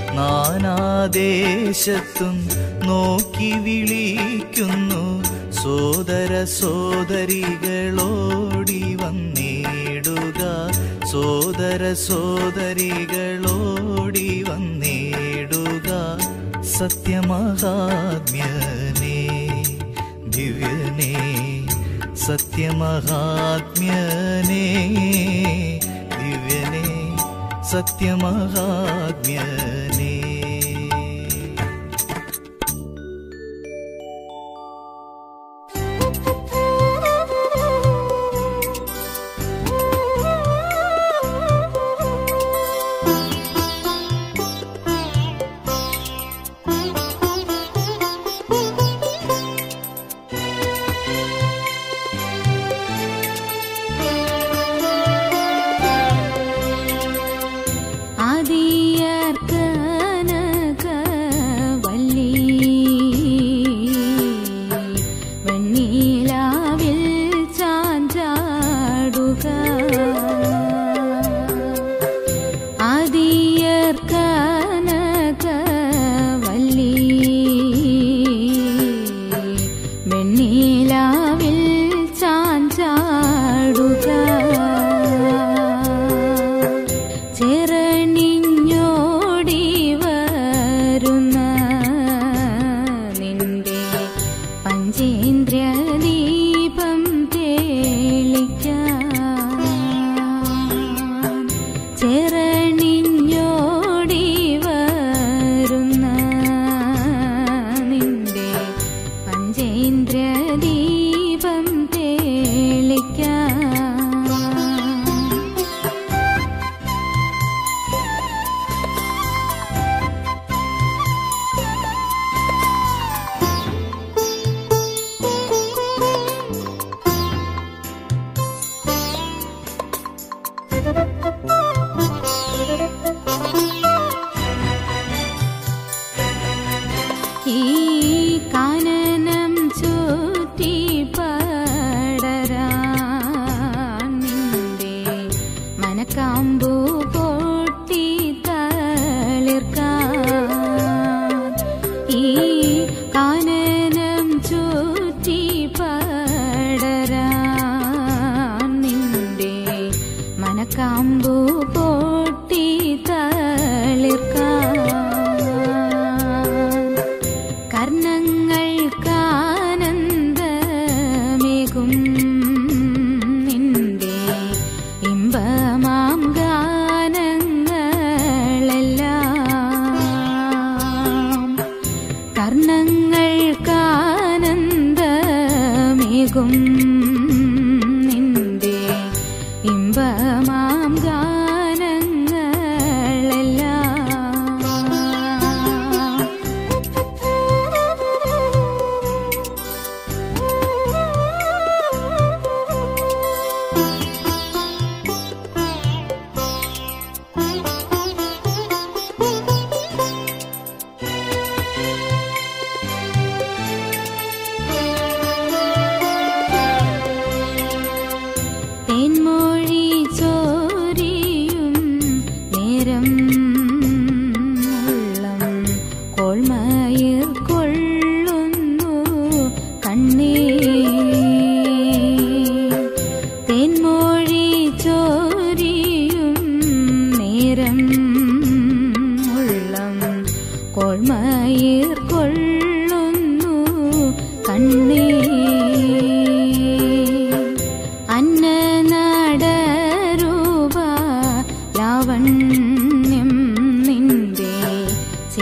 നാനാദേശത്തും നോക്കി വിളിക്കുന്നു സോദര സോദരികളോടി വന്നിടുക സോദര സോദരികളോടി വന്നിടുക സത്യമഹാത്മ്യനേ ദിവ്യനേ സത്യമഹാത്മ്യനേ ദിവ്യനേ സത്യമഹാത്മ്യനേ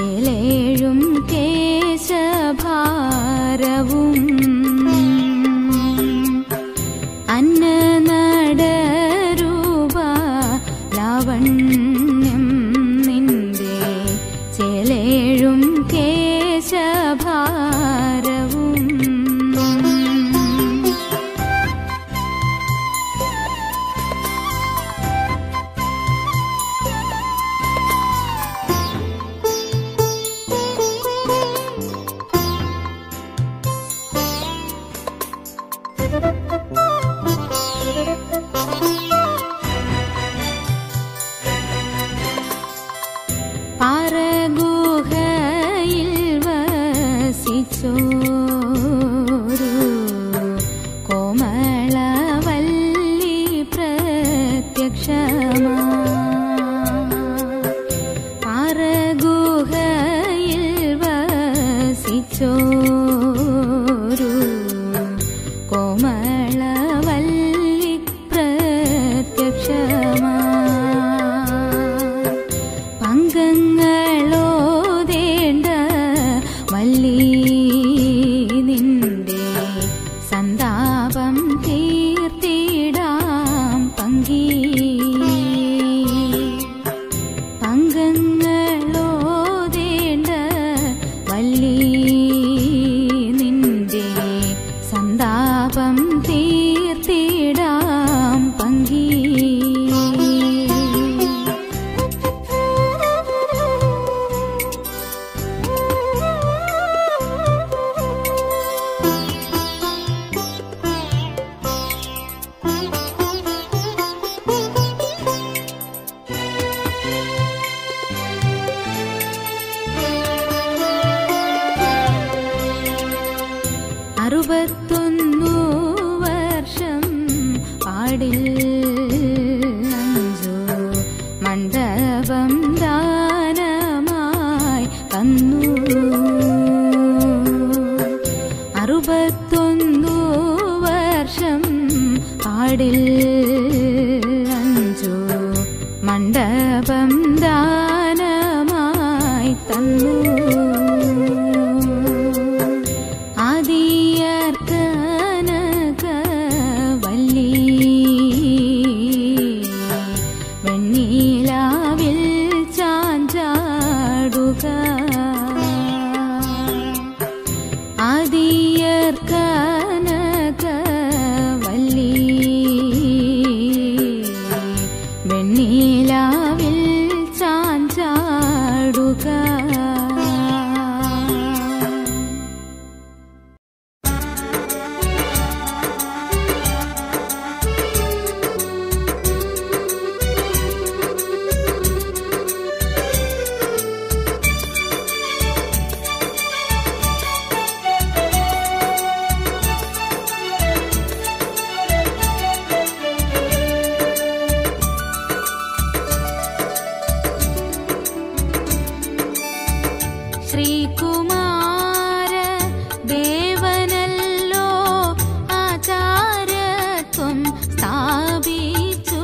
ചേലേഴും കേശഭാരവും സന്താപം തീർത്തിടാം പങ്കി പങ്കങ്ങളോതേണ്ട വല്ലി നിന്റെ സന്താപം തീർത്തിടാം പങ്കി അറുപത്തൊന്നു വർഷം പാടിൽ അഞ്ചു മണ്ഡപം ദാനമായി തന്നു അറുപത്തൊന്നു വർഷം പാടിൽ അഞ്ചു മണ്ഡപം ദാനമായി തന്നു ആദിയർക്കനക വല്ലി വെണ്ണീലാവിൽ ചാഞ്ചാടുക ആദിയർക്കനക വല്ലി വെണ്ണീലാവിൽ ചാഞ്ചാടുക ശ്രീകുമാര ദേവനല്ലോ ആചാര്യത്വം സ്ഥാപിച്ചു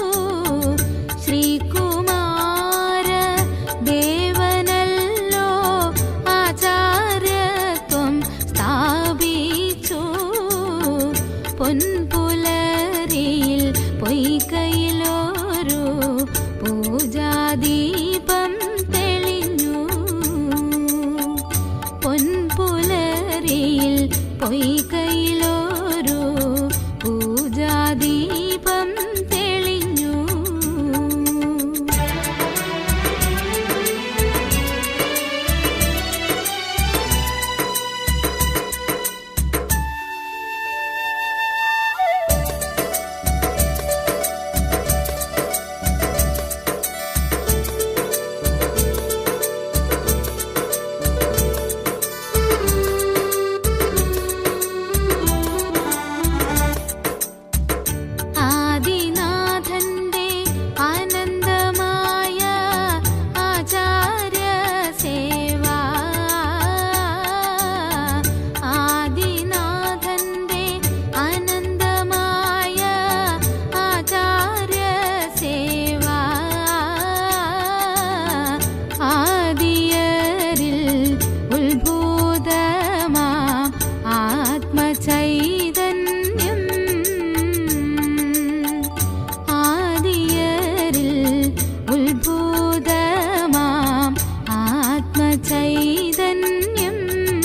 ശ്രീകുമാര ദേവനല്ലോ ആചാര്യത്വം സ്ഥാപിച്ചു പൊൻപുലരിയിൽ പൊയ്കയിലൊരു പൂജാദീപം പൊൻപുലരിയിൽ പൊയ്കയിലൊരു പൂജാദീപം തെളിഞ്ഞു ആദിനാഥന്റെ ആനന്ദമായ ആചാര്യ സേവ ആദിനാഥന്റെ ആനന്ദമായ ആചാര്യ സേവ ആദിയരിൽ ഉത്ഭൂതമാം ആത്മചൈതന്യം ആദിയരിൽ ഉത്ഭൂതമാം ആത്മചൈതന്യം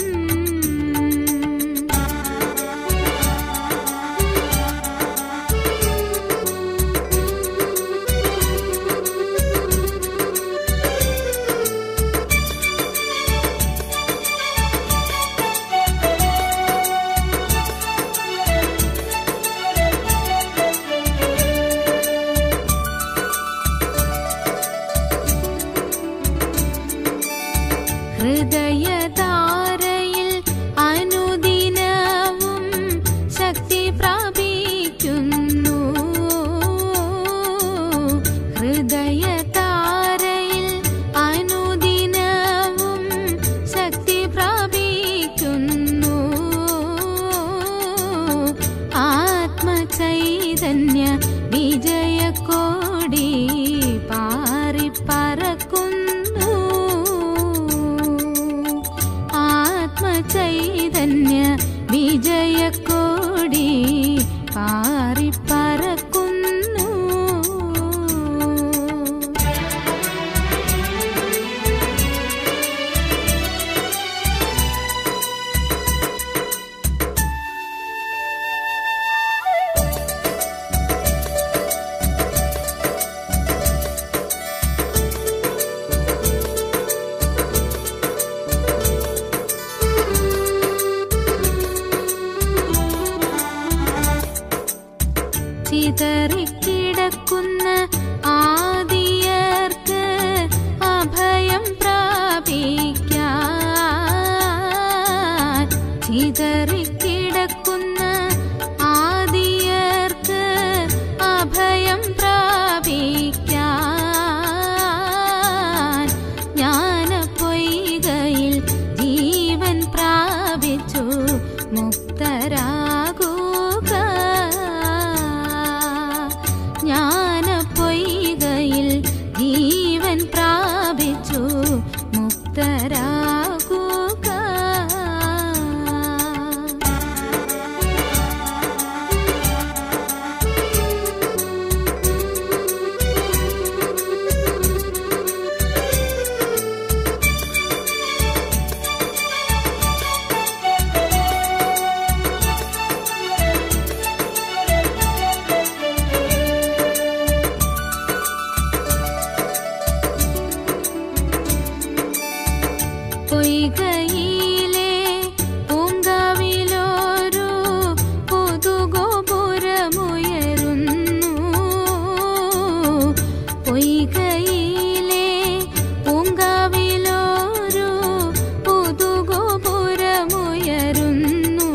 ഹൃദയധാരയിൽ അനുദിനവും ശക്തി പ്രാപിക്കുന്നു ഹൃദയധാരയിൽ അനുദിനവും ശക്തി പ്രാപിക്കുന്നു ആത്മചൈതന്യ വിജയക്കോടി പാറിപ്പറക്കുന്നു ആത്മചൈതന്യ വിജയക്കോടി ചിതറിക്കിടക്കുന്ന ആദിയർക്ക് അഭയം പ്രാപിക്കാൻ. ചിതറിക്കിടക്കുന്ന ആദിയർക്ക് അഭയം പ്രാപിക്കാൻ. ജ്ഞാനപ്പൊയ്കയിൽ ജീവൻ പ്രാപിച്ചു മുക്തരാകുക. ജ്ഞാനപ്പൊയ്കയിൽ ജീവൻ പ്രാപിച്ചു മുക്തരാകുക. പൊയ്കയിലെ പൂങ്കാവിലൊരു പുതുഗോപുരമുയരുന്നു. പൊയ്കയിലെ പൂങ്കാവിലൊരു പുതുഗോപുരമുയരുന്നു.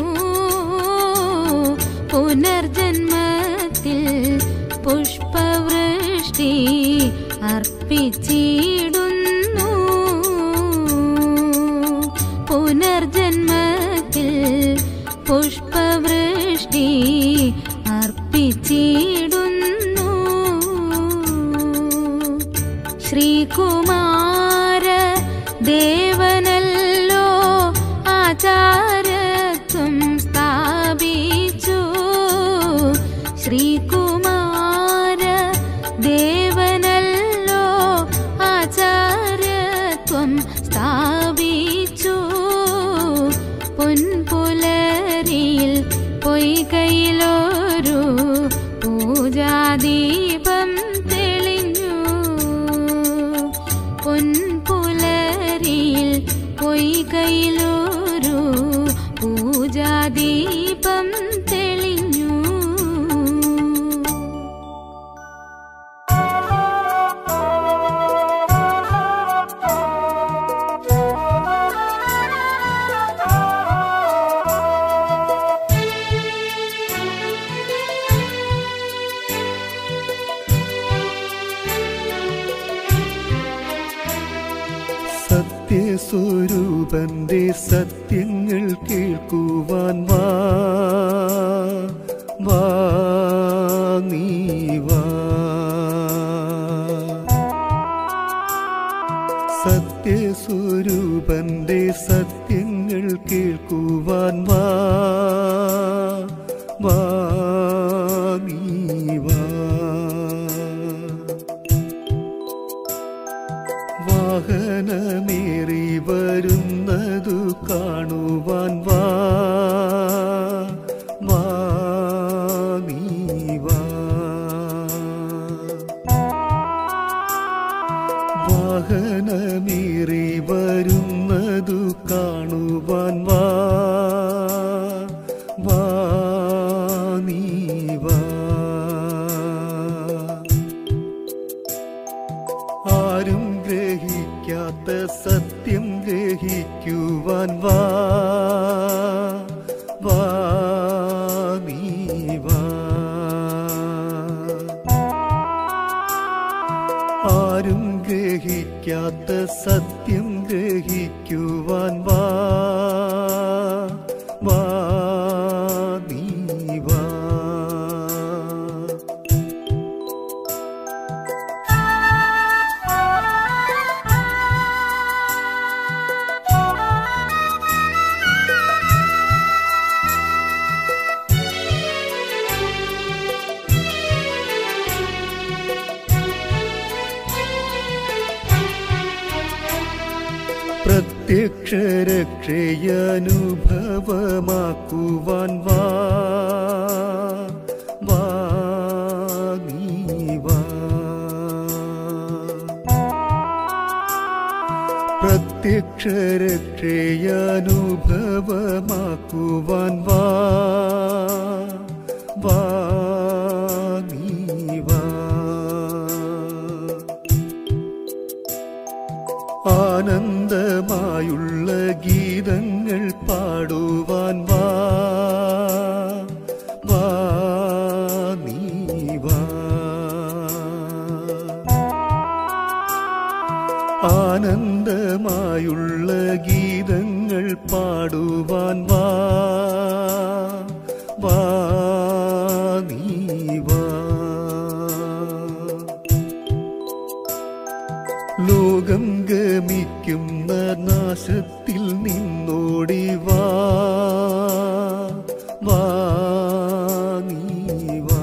പുനർജന്മത്തിൽ പുഷ്പവൃഷ്ടി അർപ്പിച്ചിടുന്നു. പുനർജന്മത്തിൽ പുഷ്പവൃഷ്ടി അർപ്പിച്ചിടുന്നു. ശ്രീകുമാര ദേവനല്ലോ ആചാരത്വം സ്ഥാപിച്ചു. ശ്രീകുമാര ദേവനല്ലോ ആചാരത്വം സ്ഥാപിച്ചു. പൊൻപുലരിയിൽ പൊയ്കയിലൊരു പൂജാദീപം തെളിഞ്ഞു. പൊൻപുലരിയിൽ പൊയ്കയിലൊരു പൂജാദീപം തെളിഞ്ഞു. സത്യസ്വരൂപന്റെ സത്യങ്ങൾ കേൾക്കുവാൻ വാ വാ നീ വാ. സത്യസ്വരൂപന്റെ സത്യങ്ങൾ കേൾക്കുവാൻ വാ വാ നീ വാ. വാഹനമേറി വരുന്നതു കാണുവാൻ വാ വാ നീ വാ. വാഹനമേറി വരുന്നതു കാണുവാൻ വാ വാ നീ വാ. ആരും ഗ്രഹിക്കാത്ത സത്യം ഗ്രഹിക്കുവാൻ വാ വാ നീ വാ. ആരും ഗ്രഹിക്കാത്ത സത്യം ഗ്രഹിക്കുവാൻ വാ വാ നീ വാ. പ്രത്യക്ഷരക്ഷയനുഭവമാക്കുവാൻ വാ വാ നീ വാ. പ്രത്യക്ഷരക്ഷയനുഭവമാക്കുവാൻ വാ വാ നാശത്തിൽ നിന്നോടി വാ വാ നീ വാ.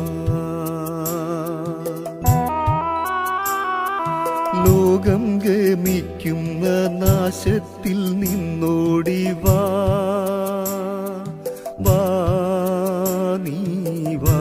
ലോകം ഗമിക്കുന്ന നാശത്തിൽ നിന്നോടി വാ വാ നീ വാ.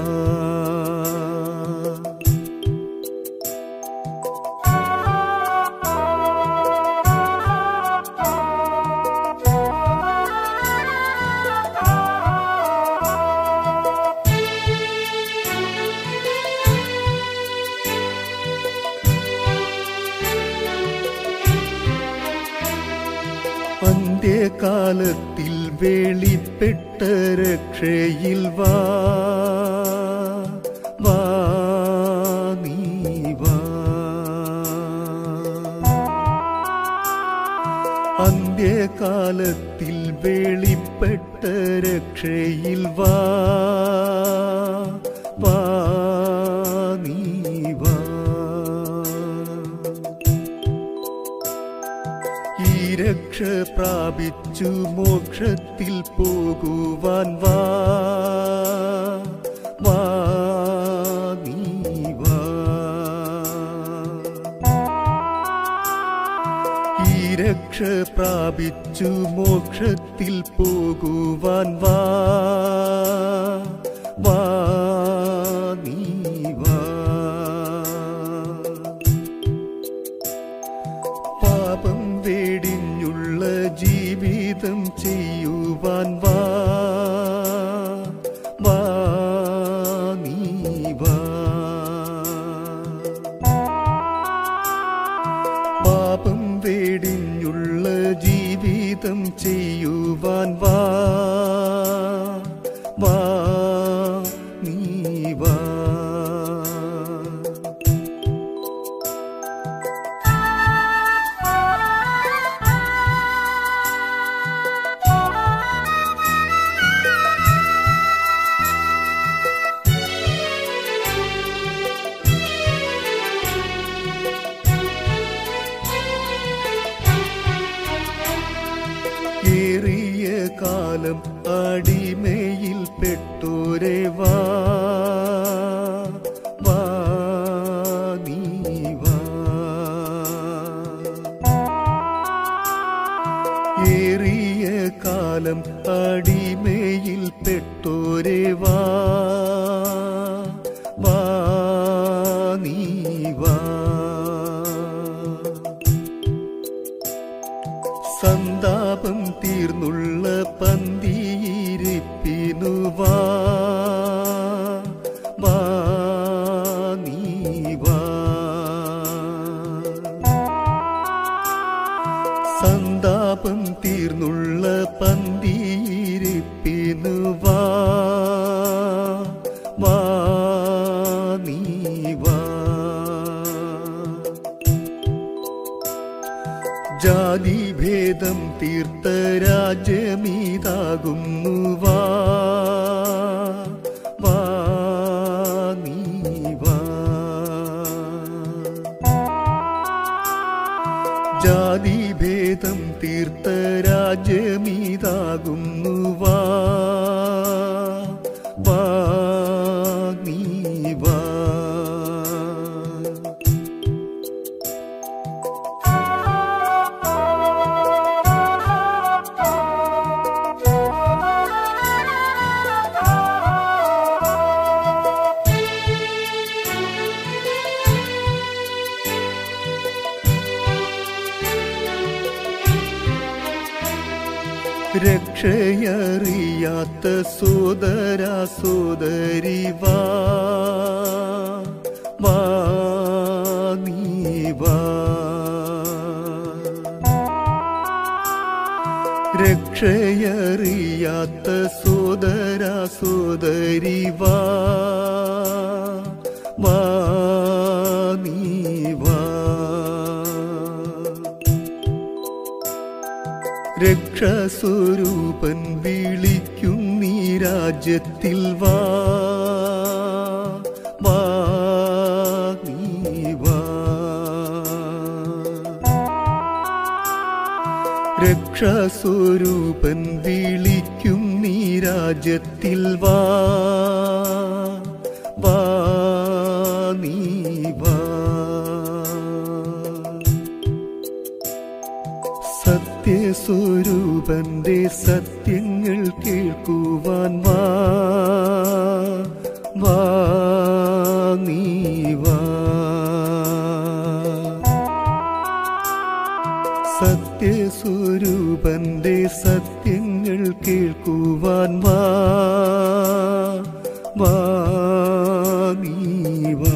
അന്ത്യകാലത്തിൽ വെളിപ്പെട്ട രക്ഷയിൽ വാ വാ നീ വാ. അന്ത്യകാലത്തിൽ വെളിപ്പെട്ട രക്ഷയിൽ വാ വാ നീ വാ. ഈ രക്ഷ പ്രാപിച്ചു മോക്ഷത്തിൽ പോകുവാൻ വാ വാ നീ വാ. ഈ രക്ഷ പ്രാപിച്ചു മോക്ഷത്തിൽ പോകുവാൻ വാ വാ നീ വാ. പാപം വെടിഞ്ഞുള്ള ജീവിതം ചെയ്യുവാൻ വാ വാ നീ വാ. പാപം വെടിഞ്ഞുള്ള ജീവിതം ചെയ്യുവാൻ വാ വാ നീ വാ. ഏറിയ കാലം അടിമയിൽ പെട്ടോരെ വാ വാ നീ വാ. ഏറിയ കാലം അടിമയിൽ പെട്ടോരെ വാ വാ നീ വാ. സന്താപം തീർന്നുള്ള പന്തിയിരിപ്പിനു വാ വാ നീ വാ. സന്താപം തീർന്നുള്ള പന്തിയിരിപ്പിനു വാ വാ നീ വാ. ജാതിഭേദം തീർത്ത രാജ്യമീതാകുന്നു വാ വാ നീ വാ. ജാതിഭേദം തീർത്ത രാജ്യമീതാകുന്നു വാ വാ നീ വാ. രക്ഷയറിയാത്ത സോദര സോദരി വാ വാ നീ വാ. രക്ഷയറിയാത്ത സോദര സോദരി വാ വാ നീ വാ. രക്ഷാസ്വരൂപൻ വിളിക്കും നീ രാജ്യത്തിൽ വാ വാ നീ വാ. രക്ഷാസ്വരൂപൻ വിളിക്കും നീ രാജ്യത്തിൽ വാ വാ നീ വാ. സത്യസ്വരൂപന്റെ സത്യങ്ങൾ കേൾക്കുവാൻ വാ വാ നീ വാ. സത്യസ്വരൂപന്റെ സത്യങ്ങൾ കേൾക്കുവാൻ വാ വാ നീ വാ.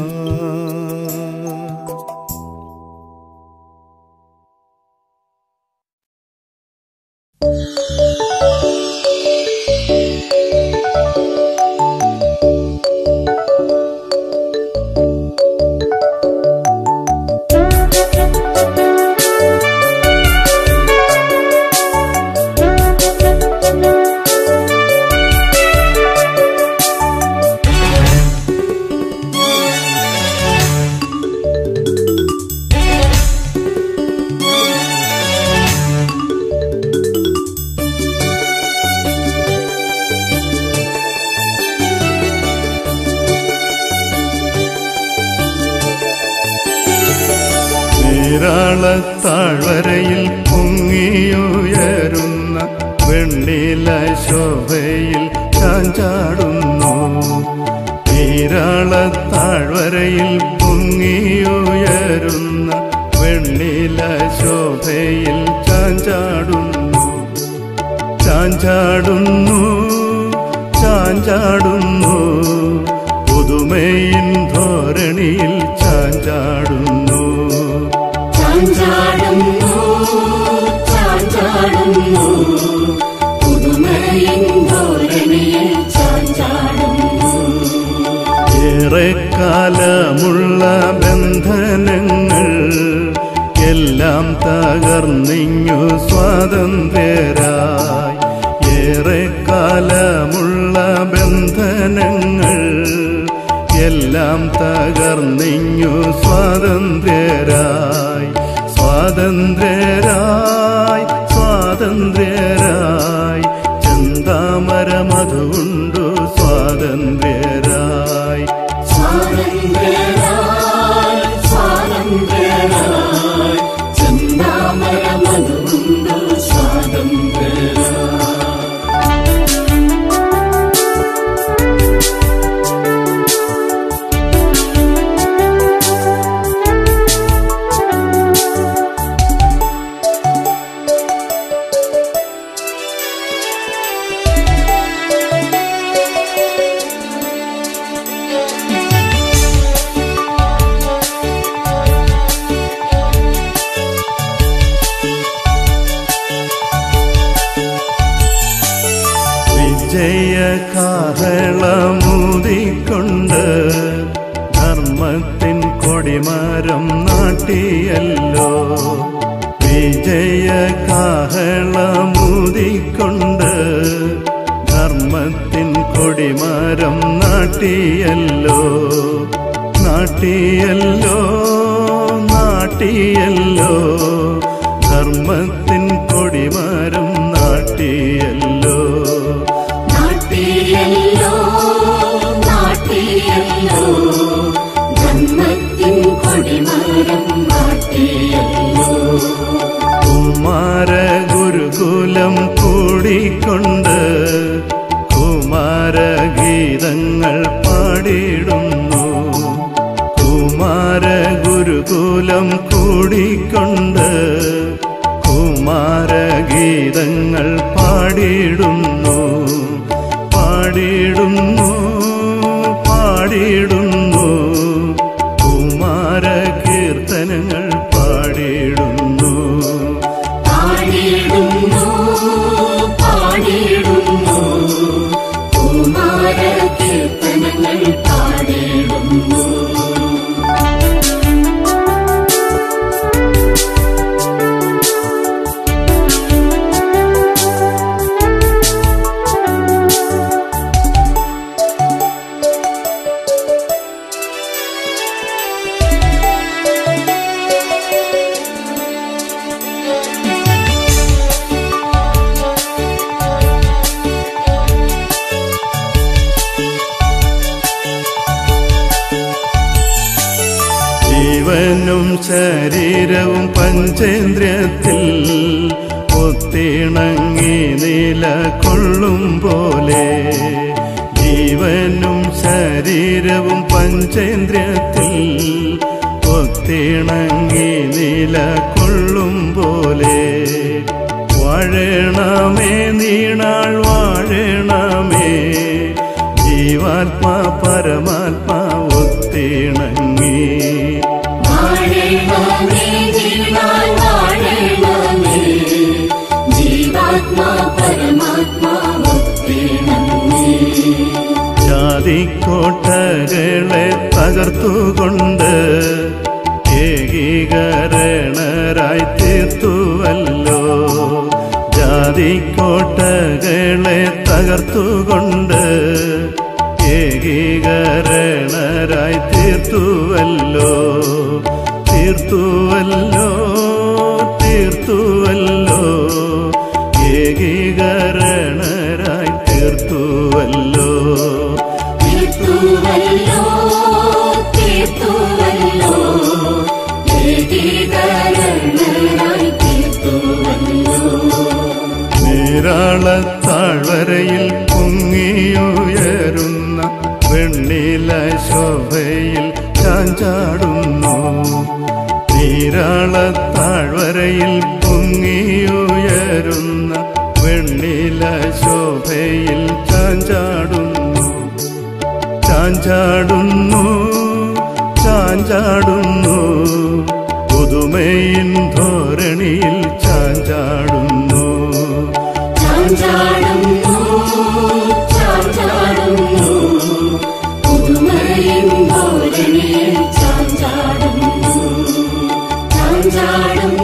താഴ്വരയിൽ പൊങ്ങിയുയരുന്ന വെണ്ണില ശോഭയിൽ ചാഞ്ചാടുന്നു. നീരാള താഴ്വരയിൽ പൊങ്ങിയുയരുന്ന വെണ്ണില ശോഭയിൽ ചാഞ്ചാടുന്നു ചാഞ്ചാടുന്നു ചാഞ്ചാടുന്നു. പുതുമയിൻ ധോരണിയിൽ ചാഞ്ചാടുന്നു ചാഞ്ചാടുന്നു ചാഞ്ചാടുന്നു. പുതുമയിൻ ധോരണിയിൽ ചാഞ്ചാടുന്നു. ഏറെക്കാലമുള്ള ബന്ധനങ്ങൾ എല്ലാം തകർന്നിങ്ങു സ്വാതന്ത്ര്യരായി. ഏറെക്കാലമുള്ള ബന്ധനങ്ങൾ എല്ലാം തകർന്നിങ്ങു സ്വാതന്ത്ര്യരായി സ്വാതന്ത്ര്യരായി സ്വാതന്ത്ര്യരായി. ചന്താമര മധുണ്ടു സ്വാതന്ത്ര്യരായി സ്വാതന്ത്ര്യരായി സ്വാതന്ത്ര്യരായി. ചന്താമര മധുണ്ടു സ്വാതന്ത്ര്യരായി. കാഹളമൂതിക്കൊണ്ട് ധർമ്മത്തിൻ കൊടിമരം നാട്ടിയല്ലോ. വിജയ കാഹളമൂതിക്കൊണ്ട് ധർമ്മത്തിൻ കൊടിമരം നാട്ടിയല്ലോ നാട്ടിയല്ലോ നാട്ടിയല്ലോ. ധർമ്മത്തിൻ കൊടിമരം നാട്ടിയല്ലോ നാട്ടിയല്ലോ നാട്ടിയല്ലോ. ധർമ്മത്തിൻ കൊടിമരം നാട്ടിയല്ലോ. കുമാര ഗുരുകുലം കൂടിക്കൊണ്ട് കുമാരഗീതങ്ങൾ പാടിടുന്നു. കുമാര ഗുരുകുലം കൂടിക്കൊണ്ട് കുമാരഗീതങ്ങൾ പാടിടുന്നു പാടിടുന്നു പാടിടുന്നു. കുമാര കീർത്തനങ്ങൾ പാടിടുന്നു പാടിടുന്നു പാടിടുന്നു. കുമാര കീർത്തനങ്ങൾ പാടിടുന്നു. ജീവനും ശരീരവും പഞ്ചേന്ദ്രിയത്തിൽ ഒത്തിണങ്ങി നിലകൊള്ളും പോലെ ജീവനും ശരീരവും പഞ്ചേന്ദ്രിയത്തിൽ ഒത്തിണങ്ങി നിലകൊള്ളും പോലെ വാഴണമേ നീണാൾ വാഴണമേ ജീവാത്മാ പരമാത്മാ ഒത്തിണങ്ങി വാഴണമേ നീണാൾ വാഴണമേ ജീവാത്മാ പരമാത്മാ ഒത്തിണങ്ങി ജാതിക്കോട്ടകളെ തകർത്തുകൊണ്ട് ഏകീകരണരായി തീർത്തുവല്ലോ ജാതിക്കോട്ടകളെ തകർത്തുകൊണ്ട് ഏകീകരണരായി തീർത്തുവല്ലോ തീർത്തുവല്ലോ തീർത്തുവല്ലോ ഏകീകരണരായി തീർത്തുവല്ലോ തീർത്തുവല്ലോ തീർത്തുവല്ലോ ഏകീകരണരായി തീർത്തുവല്ലോ നീരാളത്താഴ്വരയിൽ പൊങ്ങിയുയരുന്ന വെണ്ണില ശോഭയിൽ ചാഞ്ചാടുന്നു നീരാളത്താഴ്വരയിൽ പൊങ്ങിയുയരുന്ന വെണ്ണില ശോഭയിൽ ചാഞ്ചാടുന്നു ചാഞ്ചാടുന്നു ചാഞ്ചാടുന്നു പുതുമയിൻ ധോരണിയിൽ ചാഞ്ചാടുന്നു ചാഞ്ചാടുന്നു ചാഞ്ചാടുന്നു പുതുമയിൻ ധോരണിയിൽ ചാഞ്ചാടുന്നു ചാഞ്ചാടുന്നു